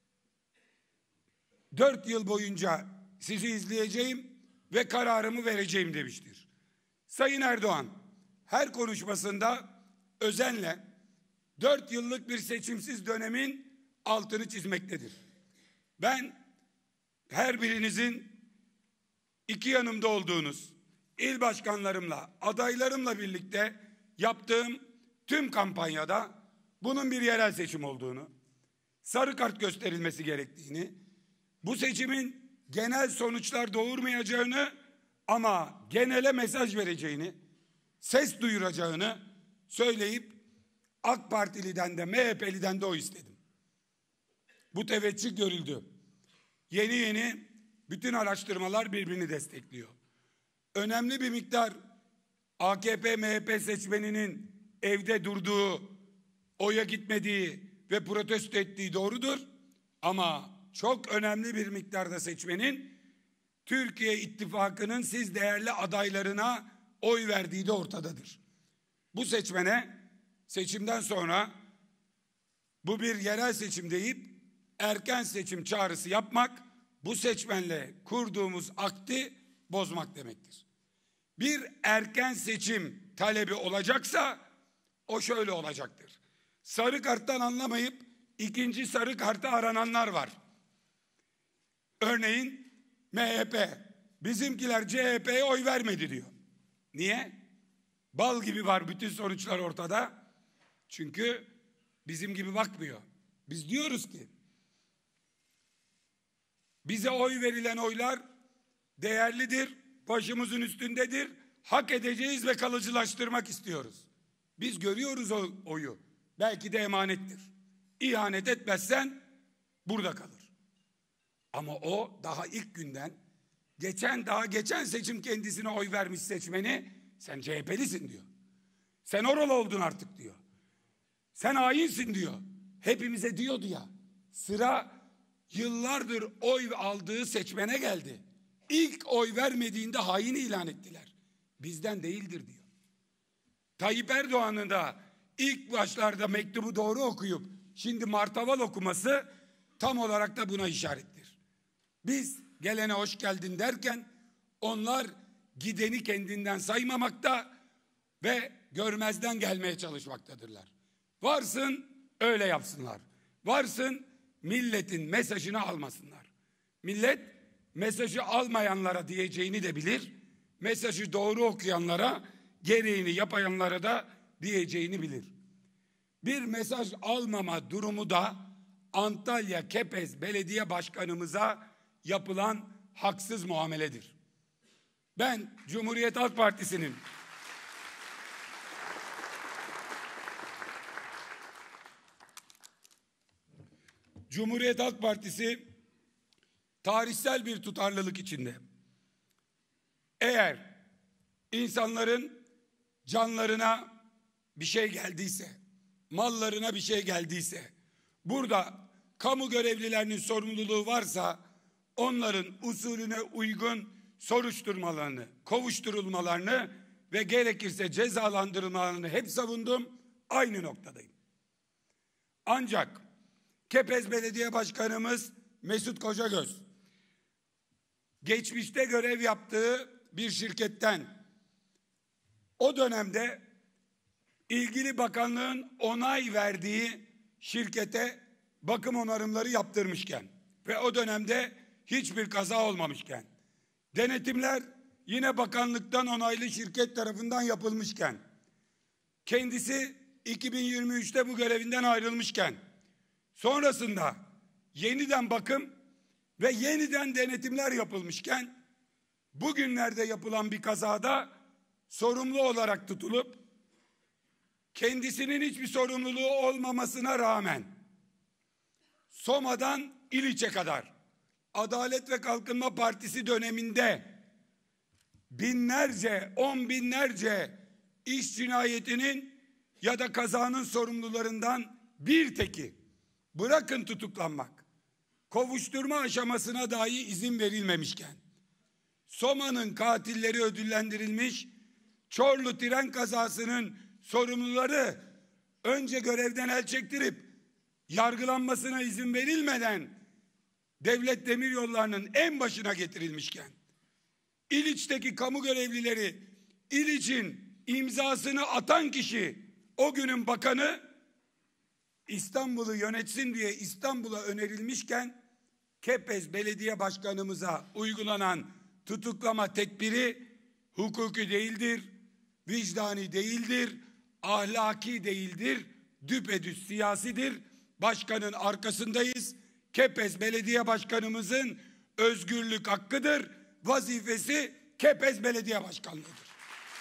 4 yıl boyunca sizi izleyeceğim ve kararımı vereceğim demiştir. Sayın Erdoğan her konuşmasında özenle 4 yıllık bir seçimsiz dönemin altını çizmektedir. Ben her birinizin iki yanımda olduğunuz il başkanlarımla, adaylarımla birlikte yaptığım tüm kampanyada bunun bir yerel seçim olduğunu, sarı kart gösterilmesi gerektiğini, bu seçimin genel sonuçlar doğurmayacağını ama genele mesaj vereceğini, ses duyuracağını söyleyip AK Partili'den de MHP'liden de o istedim. Bu teveccüh görüldü. Yeni bütün araştırmalar birbirini destekliyor. Önemli bir miktar AKP, MHP seçmeninin evde durduğu, oya gitmediği ve protesto ettiği doğrudur. Ama çok önemli bir miktarda seçmenin Türkiye İttifakı'nın siz değerli adaylarına oy verdiği de ortadadır. Bu seçmene seçimden sonra bu bir yerel seçim deyip erken seçim çağrısı yapmak, bu seçmenle kurduğumuz akdi bozmak demektir. Bir erken seçim talebi olacaksa o şöyle olacaktır. Sarı karttan anlamayıp ikinci sarı kartı arananlar var. Örneğin MHP, bizimkiler CHP'ye oy vermedi diyor. Niye? Bal gibi var bütün sonuçlar ortada. Çünkü bizim gibi bakmıyor. Biz diyoruz ki bize oy verilen oylar değerlidir, başımızın üstündedir, hak edeceğiz ve kalıcılaştırmak istiyoruz. Biz görüyoruz o oyu. Belki de emanettir. İhanet etmezsen burada kalır. Ama o daha ilk günden geçen seçim kendisine oy vermiş seçmeni sen CHP'lisin diyor. Sen oralı oldun artık diyor. Sen hainsin diyor. Hepimize diyordu ya. Sıra yıllardır oy aldığı seçmene geldi. İlk oy vermediğinde hain ilan ettiler. Bizden değildir diyor. Tayyip Erdoğan'ın da ilk başlarda mektubu doğru okuyup şimdi martaval okuması tam olarak da buna işarettir. Biz gelene hoş geldin derken onlar gideni kendinden saymamakta ve görmezden gelmeye çalışmaktadırlar. Varsın öyle yapsınlar. Varsın milletin mesajını almasınlar. Millet mesajı almayanlara diyeceğini de bilir. Mesajı doğru okuyanlara, gereğini yapayanlara da diyeceğini bilir. Bir mesaj almama durumu da Antalya Kepez Belediye Başkanımıza yapılan haksız muameledir. Ben Cumhuriyet Halk Partisi'nin Cumhuriyet Halk Partisi tarihsel bir tutarlılık içinde. Eğer insanların canlarına bir şey geldiyse, mallarına bir şey geldiyse, burada kamu görevlilerinin sorumluluğu varsa onların usulüne uygun soruşturmalarını, kovuşturulmalarını ve gerekirse cezalandırılmalarını hep savundum. Aynı noktadayım. Ancak Kepez Belediye Başkanımız Mesut Kocagöz geçmişte görev yaptığı bir şirketten o dönemde ilgili bakanlığın onay verdiği şirkete bakım onarımları yaptırmışken ve o dönemde hiçbir kaza olmamışken, denetimler yine bakanlıktan onaylı şirket tarafından yapılmışken, kendisi 2023'te bu görevinden ayrılmışken, sonrasında yeniden bakım ve yeniden denetimler yapılmışken, bugünlerde yapılan bir kazada sorumlu olarak tutulup, kendisinin hiçbir sorumluluğu olmamasına rağmen, Soma'dan İliç'e kadar, Adalet ve Kalkınma Partisi döneminde binlerce, on binlerce iş cinayetinin ya da kazanın sorumlularından bir teki, bırakın tutuklanmak, kovuşturma aşamasına dahi izin verilmemişken, Soma'nın katilleri ödüllendirilmiş, Çorlu tren kazasının sorumluları önce görevden el çektirip yargılanmasına izin verilmeden devlet demiryollarının en başına getirilmişken, İliç'teki kamu görevlileri, İliç'in imzasını atan kişi o günün bakanı, İstanbul'u yönetsin diye İstanbul'a önerilmişken, Kepez Belediye Başkanımıza uygulanan tutuklama tedbiri hukuki değildir, vicdani değildir, ahlaki değildir, düpedüz siyasidir. Başkanın arkasındayız. Kepez Belediye Başkanımızın özgürlük hakkıdır. Vazifesi Kepez Belediye Başkanlığı'dır.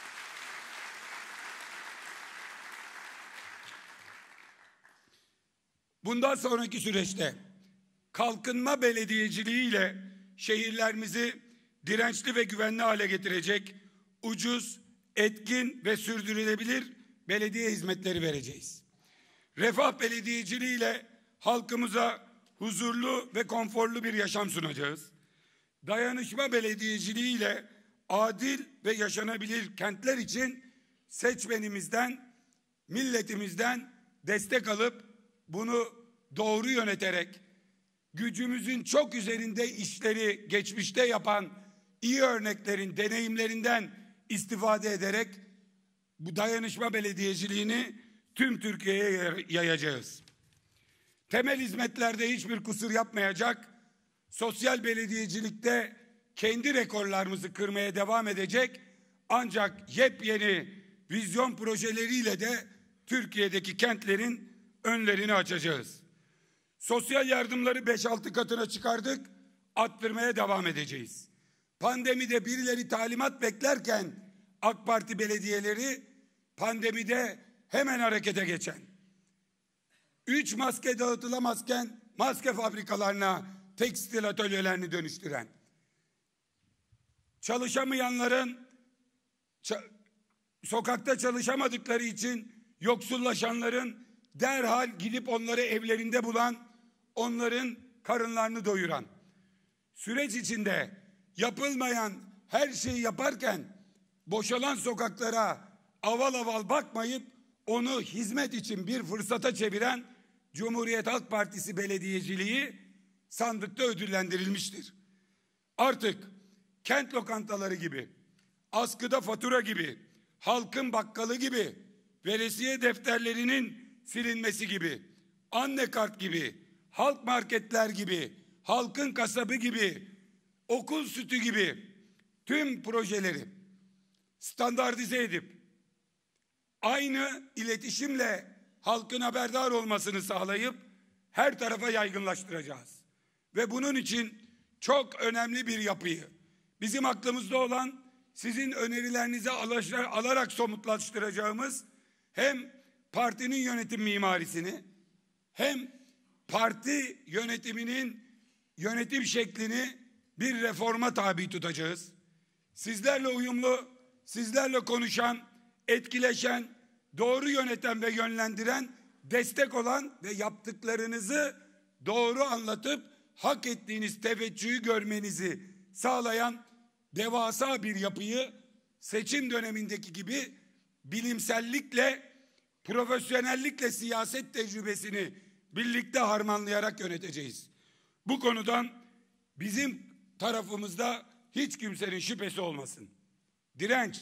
Bundan sonraki süreçte kalkınma belediyeciliğiyle şehirlerimizi dirençli ve güvenli hale getirecek ucuz, etkin ve sürdürülebilir belediye hizmetleri vereceğiz. Refah belediyeciliğiyle halkımıza huzurlu ve konforlu bir yaşam sunacağız. Dayanışma belediyeciliğiyle adil ve yaşanabilir kentler için seçmenimizden, milletimizden destek alıp bunu doğru yöneterek, gücümüzün çok üzerinde işleri geçmişte yapan iyi örneklerin deneyimlerinden istifade ederek bu dayanışma belediyeciliğini tüm Türkiye'ye yayacağız. Temel hizmetlerde hiçbir kusur yapmayacak, sosyal belediyecilikte kendi rekorlarımızı kırmaya devam edecek, ancak yepyeni vizyon projeleriyle de Türkiye'deki kentlerin önlerini açacağız. Sosyal yardımları 5-6 katına çıkardık, arttırmaya devam edeceğiz. Pandemide birileri talimat beklerken AK Parti belediyeleri pandemide hemen harekete geçen, 3 maske dağıtılamazken maske fabrikalarına, tekstil atölyelerini dönüştüren, çalışamayanların, sokakta çalışamadıkları için yoksullaşanların derhal gidip onları evlerinde bulan, onların karınlarını doyuran, süreç içinde yapılmayan her şeyi yaparken boşalan sokaklara aval aval bakmayıp onu hizmet için bir fırsata çeviren Cumhuriyet Halk Partisi belediyeciliği sandıkta ödüllendirilmiştir. Artık kent lokantaları gibi, askıda fatura gibi, halkın bakkalı gibi, veresiye defterlerinin silinmesi gibi, anne kart gibi, halk marketler gibi, halkın kasabı gibi, okul sütü gibi tüm projeleri standartize edip aynı iletişimle halkın haberdar olmasını sağlayıp her tarafa yaygınlaştıracağız. Ve bunun için çok önemli bir yapıyı, bizim aklımızda olan, sizin önerilerinizi alarak somutlaştıracağımız hem partinin yönetim mimarisini hem parti yönetiminin yönetim şeklini bir reforma tabi tutacağız. Sizlerle uyumlu, sizlerle konuşan, etkileşen, doğru yöneten ve yönlendiren, destek olan ve yaptıklarınızı doğru anlatıp hak ettiğiniz teveccühü görmenizi sağlayan devasa bir yapıyı seçim dönemindeki gibi bilimsellikle, profesyonellikle siyaset tecrübesini birlikte harmanlayarak yöneteceğiz. Bu konudan bizim tarafımızda hiç kimsenin şüphesi olmasın. Direnç,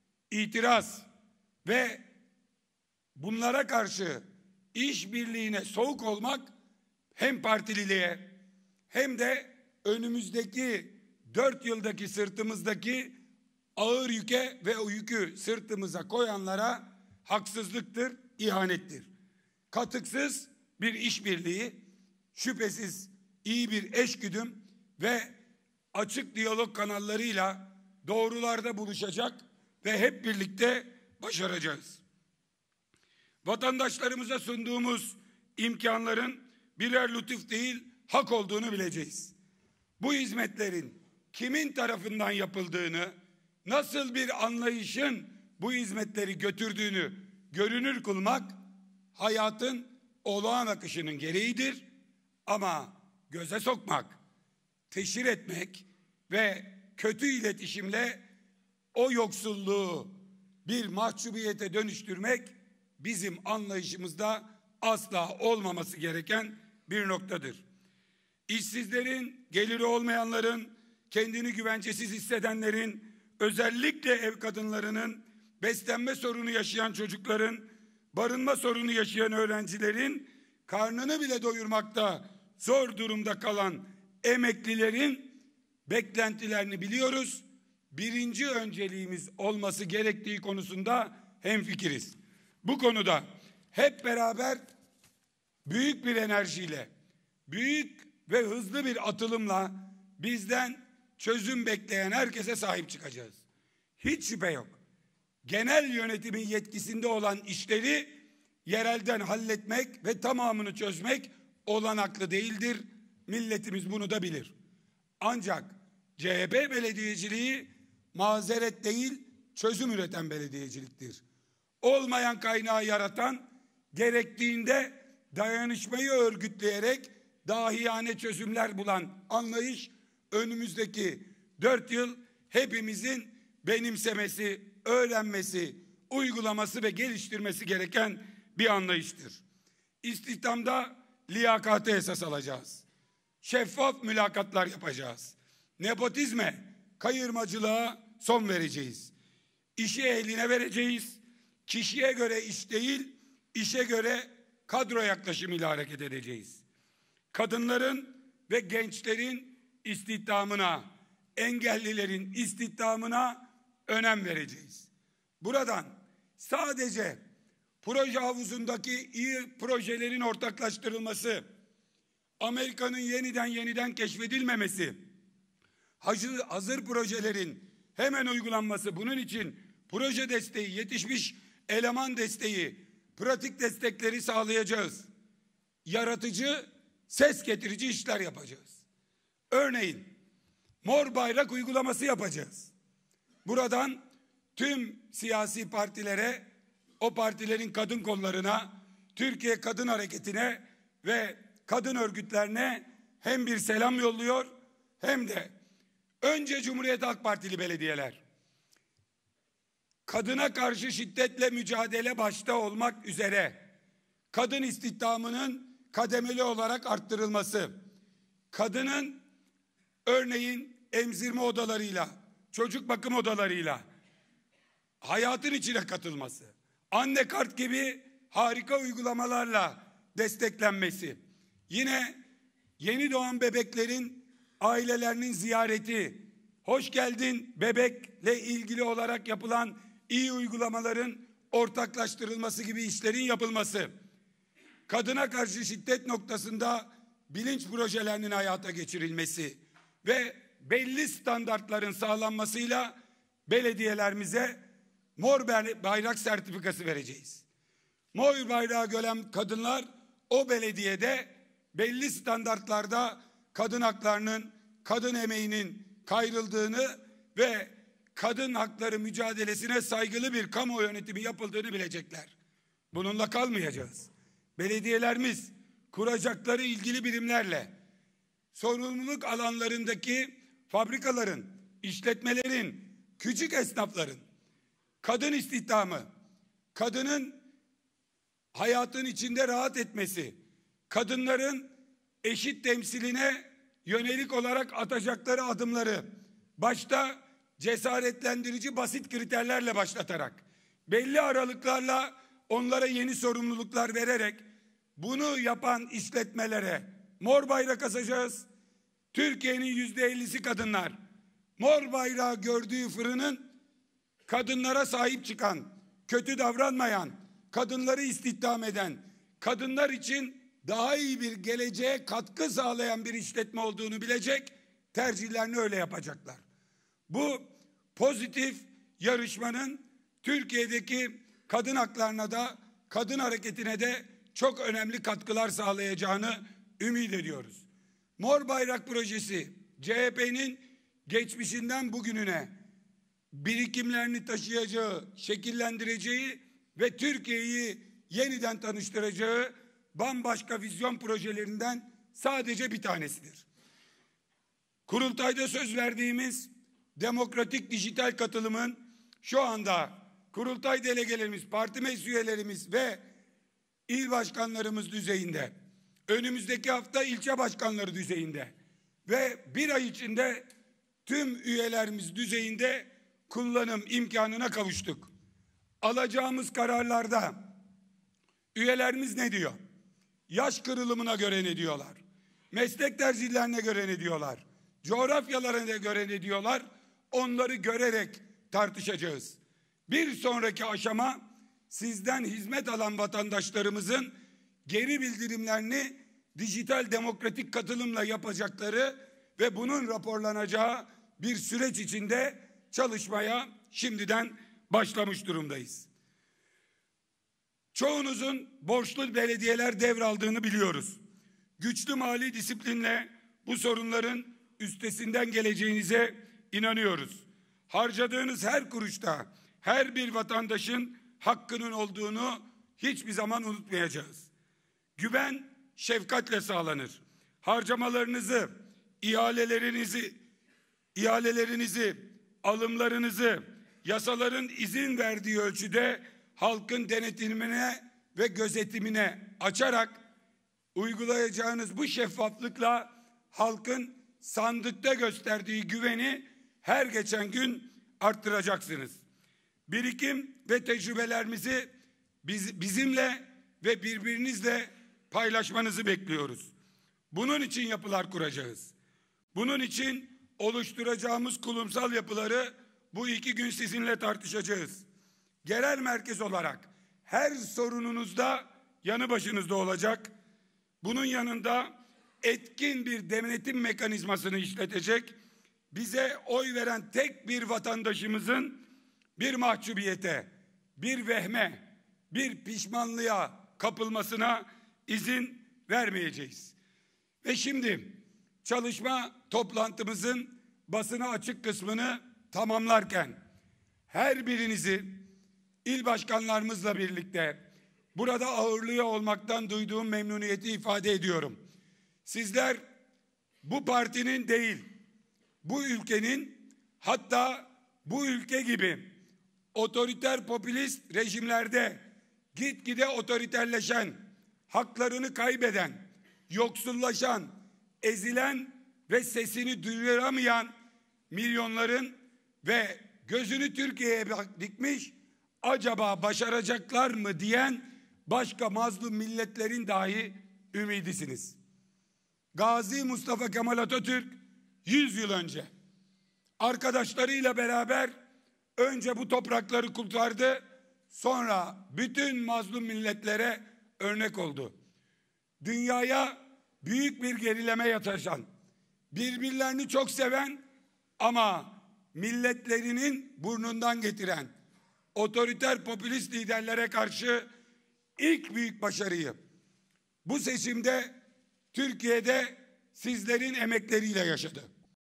itiraz ve bunlara karşı işbirliğine soğuk olmak hem partililiğe hem de önümüzdeki 4 yıldaki sırtımızdaki ağır yüke ve o yükü sırtımıza koyanlara haksızlıktır, ihanettir. Katıksız bir işbirliği, şüphesiz iyi bir eşgüdüm ve açık diyalog kanallarıyla doğrularda buluşacak ve hep birlikte başaracağız. Vatandaşlarımıza sunduğumuz imkanların birer lütuf değil, hak olduğunu bileceğiz. Bu hizmetlerin kimin tarafından yapıldığını, nasıl bir anlayışın bu hizmetleri götürdüğünü görünür kılmak hayatın olağan akışının gereğidir. Ama göze sokmak, teşhir etmek ve kötü iletişimle o yoksulluğu bir mahcubiyete dönüştürmek bizim anlayışımızda asla olmaması gereken bir noktadır. İşsizlerin, geliri olmayanların, kendini güvencesiz hissedenlerin, özellikle ev kadınlarının, beslenme sorunu yaşayan çocukların, barınma sorunu yaşayan öğrencilerin, karnını bile doyurmakta zor durumda kalan emeklilerin beklentilerini biliyoruz. Birinci önceliğimiz olması gerektiği konusunda hemfikiriz. Bu konuda hep beraber büyük bir enerjiyle, büyük ve hızlı bir atılımla bizden çözüm bekleyen herkese sahip çıkacağız. Hiç şüphe yok. Genel yönetimin yetkisinde olan işleri yerelden halletmek ve tamamını çözmek olanaklı değildir. Milletimiz bunu da bilir. Ancak CHP belediyeciliği mazeret değil, çözüm üreten belediyeciliktir. Olmayan kaynağı yaratan, gerektiğinde dayanışmayı örgütleyerek dahiyane çözümler bulan anlayış önümüzdeki 4 yıl hepimizin benimsemesi, öğrenmesi, uygulaması ve geliştirmesi gereken bir anlayıştır. İstihdamda liyakatı esas alacağız. Şeffaf mülakatlar yapacağız. Nepotizme, kayırmacılığa son vereceğiz. İşi ehline vereceğiz. Kişiye göre iş değil, işe göre kadro yaklaşımıyla hareket edeceğiz. Kadınların ve gençlerin istihdamına, engellilerin istihdamına önem vereceğiz. Buradan sadece proje havuzundaki iyi projelerin ortaklaştırılması, Amerika'nın yeniden keşfedilmemesi, hazır projelerin hemen uygulanması, bunun için proje desteği, yetişmiş eleman desteği, pratik destekleri sağlayacağız. Yaratıcı ses getirici işler yapacağız. Örneğin mor bayrak uygulaması yapacağız. Buradan tüm siyasi partilere, o partilerin kadın kollarına, Türkiye Kadın Hareketi'ne ve kadın örgütlerine hem bir selam yolluyor hem de önce Cumhuriyet Halk Partili belediyeler, kadına karşı şiddetle mücadele başta olmak üzere kadın istihdamının kademeli olarak arttırılması, kadının örneğin emzirme odalarıyla, çocuk bakım odalarıyla hayatın içine katılması, anne kart gibi harika uygulamalarla desteklenmesi, yine yeni doğan bebeklerin ailelerinin ziyareti, hoş geldin bebekle ilgili olarak yapılan iyi uygulamaların ortaklaştırılması gibi işlerin yapılması, kadına karşı şiddet noktasında bilinç projelerinin hayata geçirilmesi ve belli standartların sağlanmasıyla belediyelerimize mor bayrak sertifikası vereceğiz. Mor bayrağı gören kadınlar o belediyede belli standartlarda kadın haklarının, kadın emeğinin kayrıldığını ve kadın hakları mücadelesine saygılı bir kamu yönetimi yapıldığını bilecekler. Bununla kalmayacağız. Belediyelerimiz kuracakları ilgili birimlerle sorumluluk alanlarındaki fabrikaların, işletmelerin, küçük esnafların kadın istihdamı, kadının hayatın içinde rahat etmesi, kadınların eşit temsiline yönelik olarak atacakları adımları başta cesaretlendirici basit kriterlerle başlatarak, belli aralıklarla onlara yeni sorumluluklar vererek bunu yapan işletmelere mor bayrak asacağız. Türkiye'nin %50'si kadınlar. Mor bayrağı gördüğü fırının kadınlara sahip çıkan, kötü davranmayan, kadınları istihdam eden, kadınlar için daha iyi bir geleceğe katkı sağlayan bir işletme olduğunu bilecek, tercihlerini öyle yapacaklar. Bu pozitif yarışmanın Türkiye'deki kadın haklarına da, kadın hareketine de çok önemli katkılar sağlayacağını ümit ediyoruz. Mor Bayrak projesi CHP'nin geçmişinden bugününe birikimlerini taşıyacağı, şekillendireceği ve Türkiye'yi yeniden tanıştıracağı bambaşka vizyon projelerinden sadece bir tanesidir. Kurultayda söz verdiğimiz demokratik dijital katılımın şu anda kurultay delegelerimiz, parti meclis üyelerimiz ve il başkanlarımız düzeyinde, önümüzdeki hafta ilçe başkanları düzeyinde ve bir ay içinde tüm üyelerimiz düzeyinde kullanım imkanına kavuştuk. Alacağımız kararlarda üyelerimiz ne diyor? Yaş kırılımına göre ne diyorlar? Meslek tercihlerine göre ne diyorlar? Coğrafyalarına göre ne diyorlar? Onları görerek tartışacağız. Bir sonraki aşama sizden hizmet alan vatandaşlarımızın geri bildirimlerini dijital demokratik katılımla yapacakları ve bunun raporlanacağı bir süreç içinde çalışmaya şimdiden başlamış durumdayız. Çoğunuzun borçlu belediyeler devraldığını biliyoruz. Güçlü mali disiplinle bu sorunların üstesinden geleceğinize inanıyoruz. Harcadığınız her kuruşta her bir vatandaşın hakkının olduğunu hiçbir zaman unutmayacağız. Güven şefkatle sağlanır. Harcamalarınızı, ihalelerinizi, alımlarınızı yasaların izin verdiği ölçüde halkın denetimine ve gözetimine açarak uygulayacağınız bu şeffaflıkla halkın sandıkta gösterdiği güveni her geçen gün arttıracaksınız. Birikim ve tecrübelerimizi bizimle ve birbirinizle paylaşmanızı bekliyoruz. Bunun için yapılar kuracağız. Bunun için oluşturacağımız kurumsal yapıları bu 2 gün sizinle tartışacağız. Genel merkez olarak her sorununuzda yanı başınızda olacak. Bunun yanında etkin bir denetim mekanizmasını işletecek. Bize oy veren tek bir vatandaşımızın bir mahcubiyete, bir vehme, bir pişmanlığa kapılmasına izin vermeyeceğiz. Ve şimdi çalışma toplantımızın basına açık kısmını tamamlarken her birinizi il başkanlarımızla birlikte burada ağırlıyor olmaktan duyduğum memnuniyeti ifade ediyorum. Sizler bu partinin değil, bu ülkenin, hatta bu ülke gibi otoriter popülist rejimlerde gitgide otoriterleşen, haklarını kaybeden, yoksullaşan, ezilen ve sesini duyuramayan milyonların ve gözünü Türkiye'ye dikmiş, acaba başaracaklar mı diyen başka mazlum milletlerin dahi ümidisiniz. Gazi Mustafa Kemal Atatürk 100 yıl önce arkadaşlarıyla beraber önce bu toprakları kurtardı, sonra bütün mazlum milletlere örnek oldu. Dünyaya büyük bir gerileme yataşan, birbirlerini çok seven ama milletlerinin burnundan getiren otoriter popülist liderlere karşı ilk büyük başarıyı bu seçimde Türkiye'de sizlerin emekleriyle yaşadı.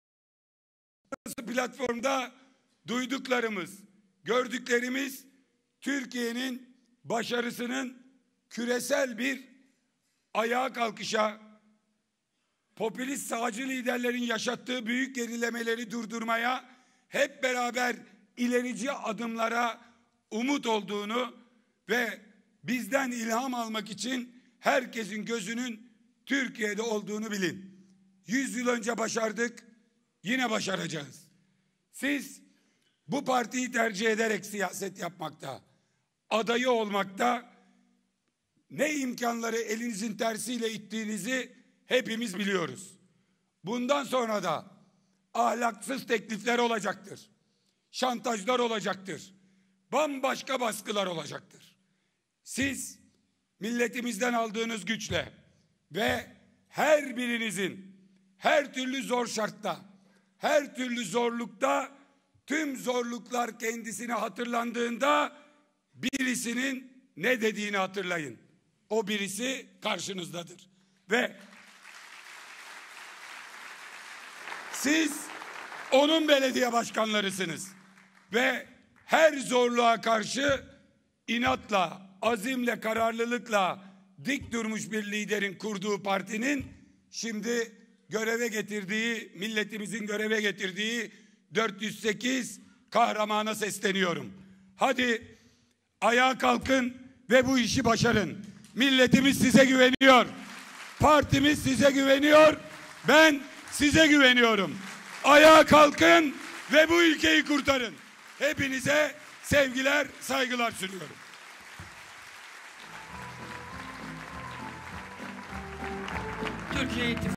Platformda duyduklarımız, gördüklerimiz Türkiye'nin başarısının küresel bir ayağa kalkışa, popülist sağcı liderlerin yaşattığı büyük gerilemeleri durdurmaya, hep beraber ilerici adımlara umut olduğunu ve bizden ilham almak için herkesin gözünün Türkiye'de olduğunu bilin. 100 yıl önce başardık, yine başaracağız. Siz bu partiyi tercih ederek siyaset yapmakta, adayı olmakta, ne imkanları elinizin tersiyle ittiğinizi hepimiz biliyoruz. Bundan sonra da ahlaksız teklifler olacaktır. Şantajlar olacaktır. Bambaşka baskılar olacaktır. Siz milletimizden aldığınız güçle ve her birinizin her türlü zor şartta, her türlü zorlukta, tüm zorluklar kendisine hatırlandığında birisinin ne dediğini hatırlayın. O birisi karşınızdadır. Ve siz onun belediye başkanlarısınız. Ve her zorluğa karşı inatla, azimle, kararlılıkla dik durmuş bir liderin kurduğu partinin şimdi göreve getirdiği, milletimizin göreve getirdiği 408 kahramana sesleniyorum. Hadi ayağa kalkın ve bu işi başarın. Milletimiz size güveniyor. Partimiz size güveniyor. Ben size güveniyorum. Ayağa kalkın ve bu ülkeyi kurtarın. Hepinize sevgiler, saygılar sunuyorum. Türkiye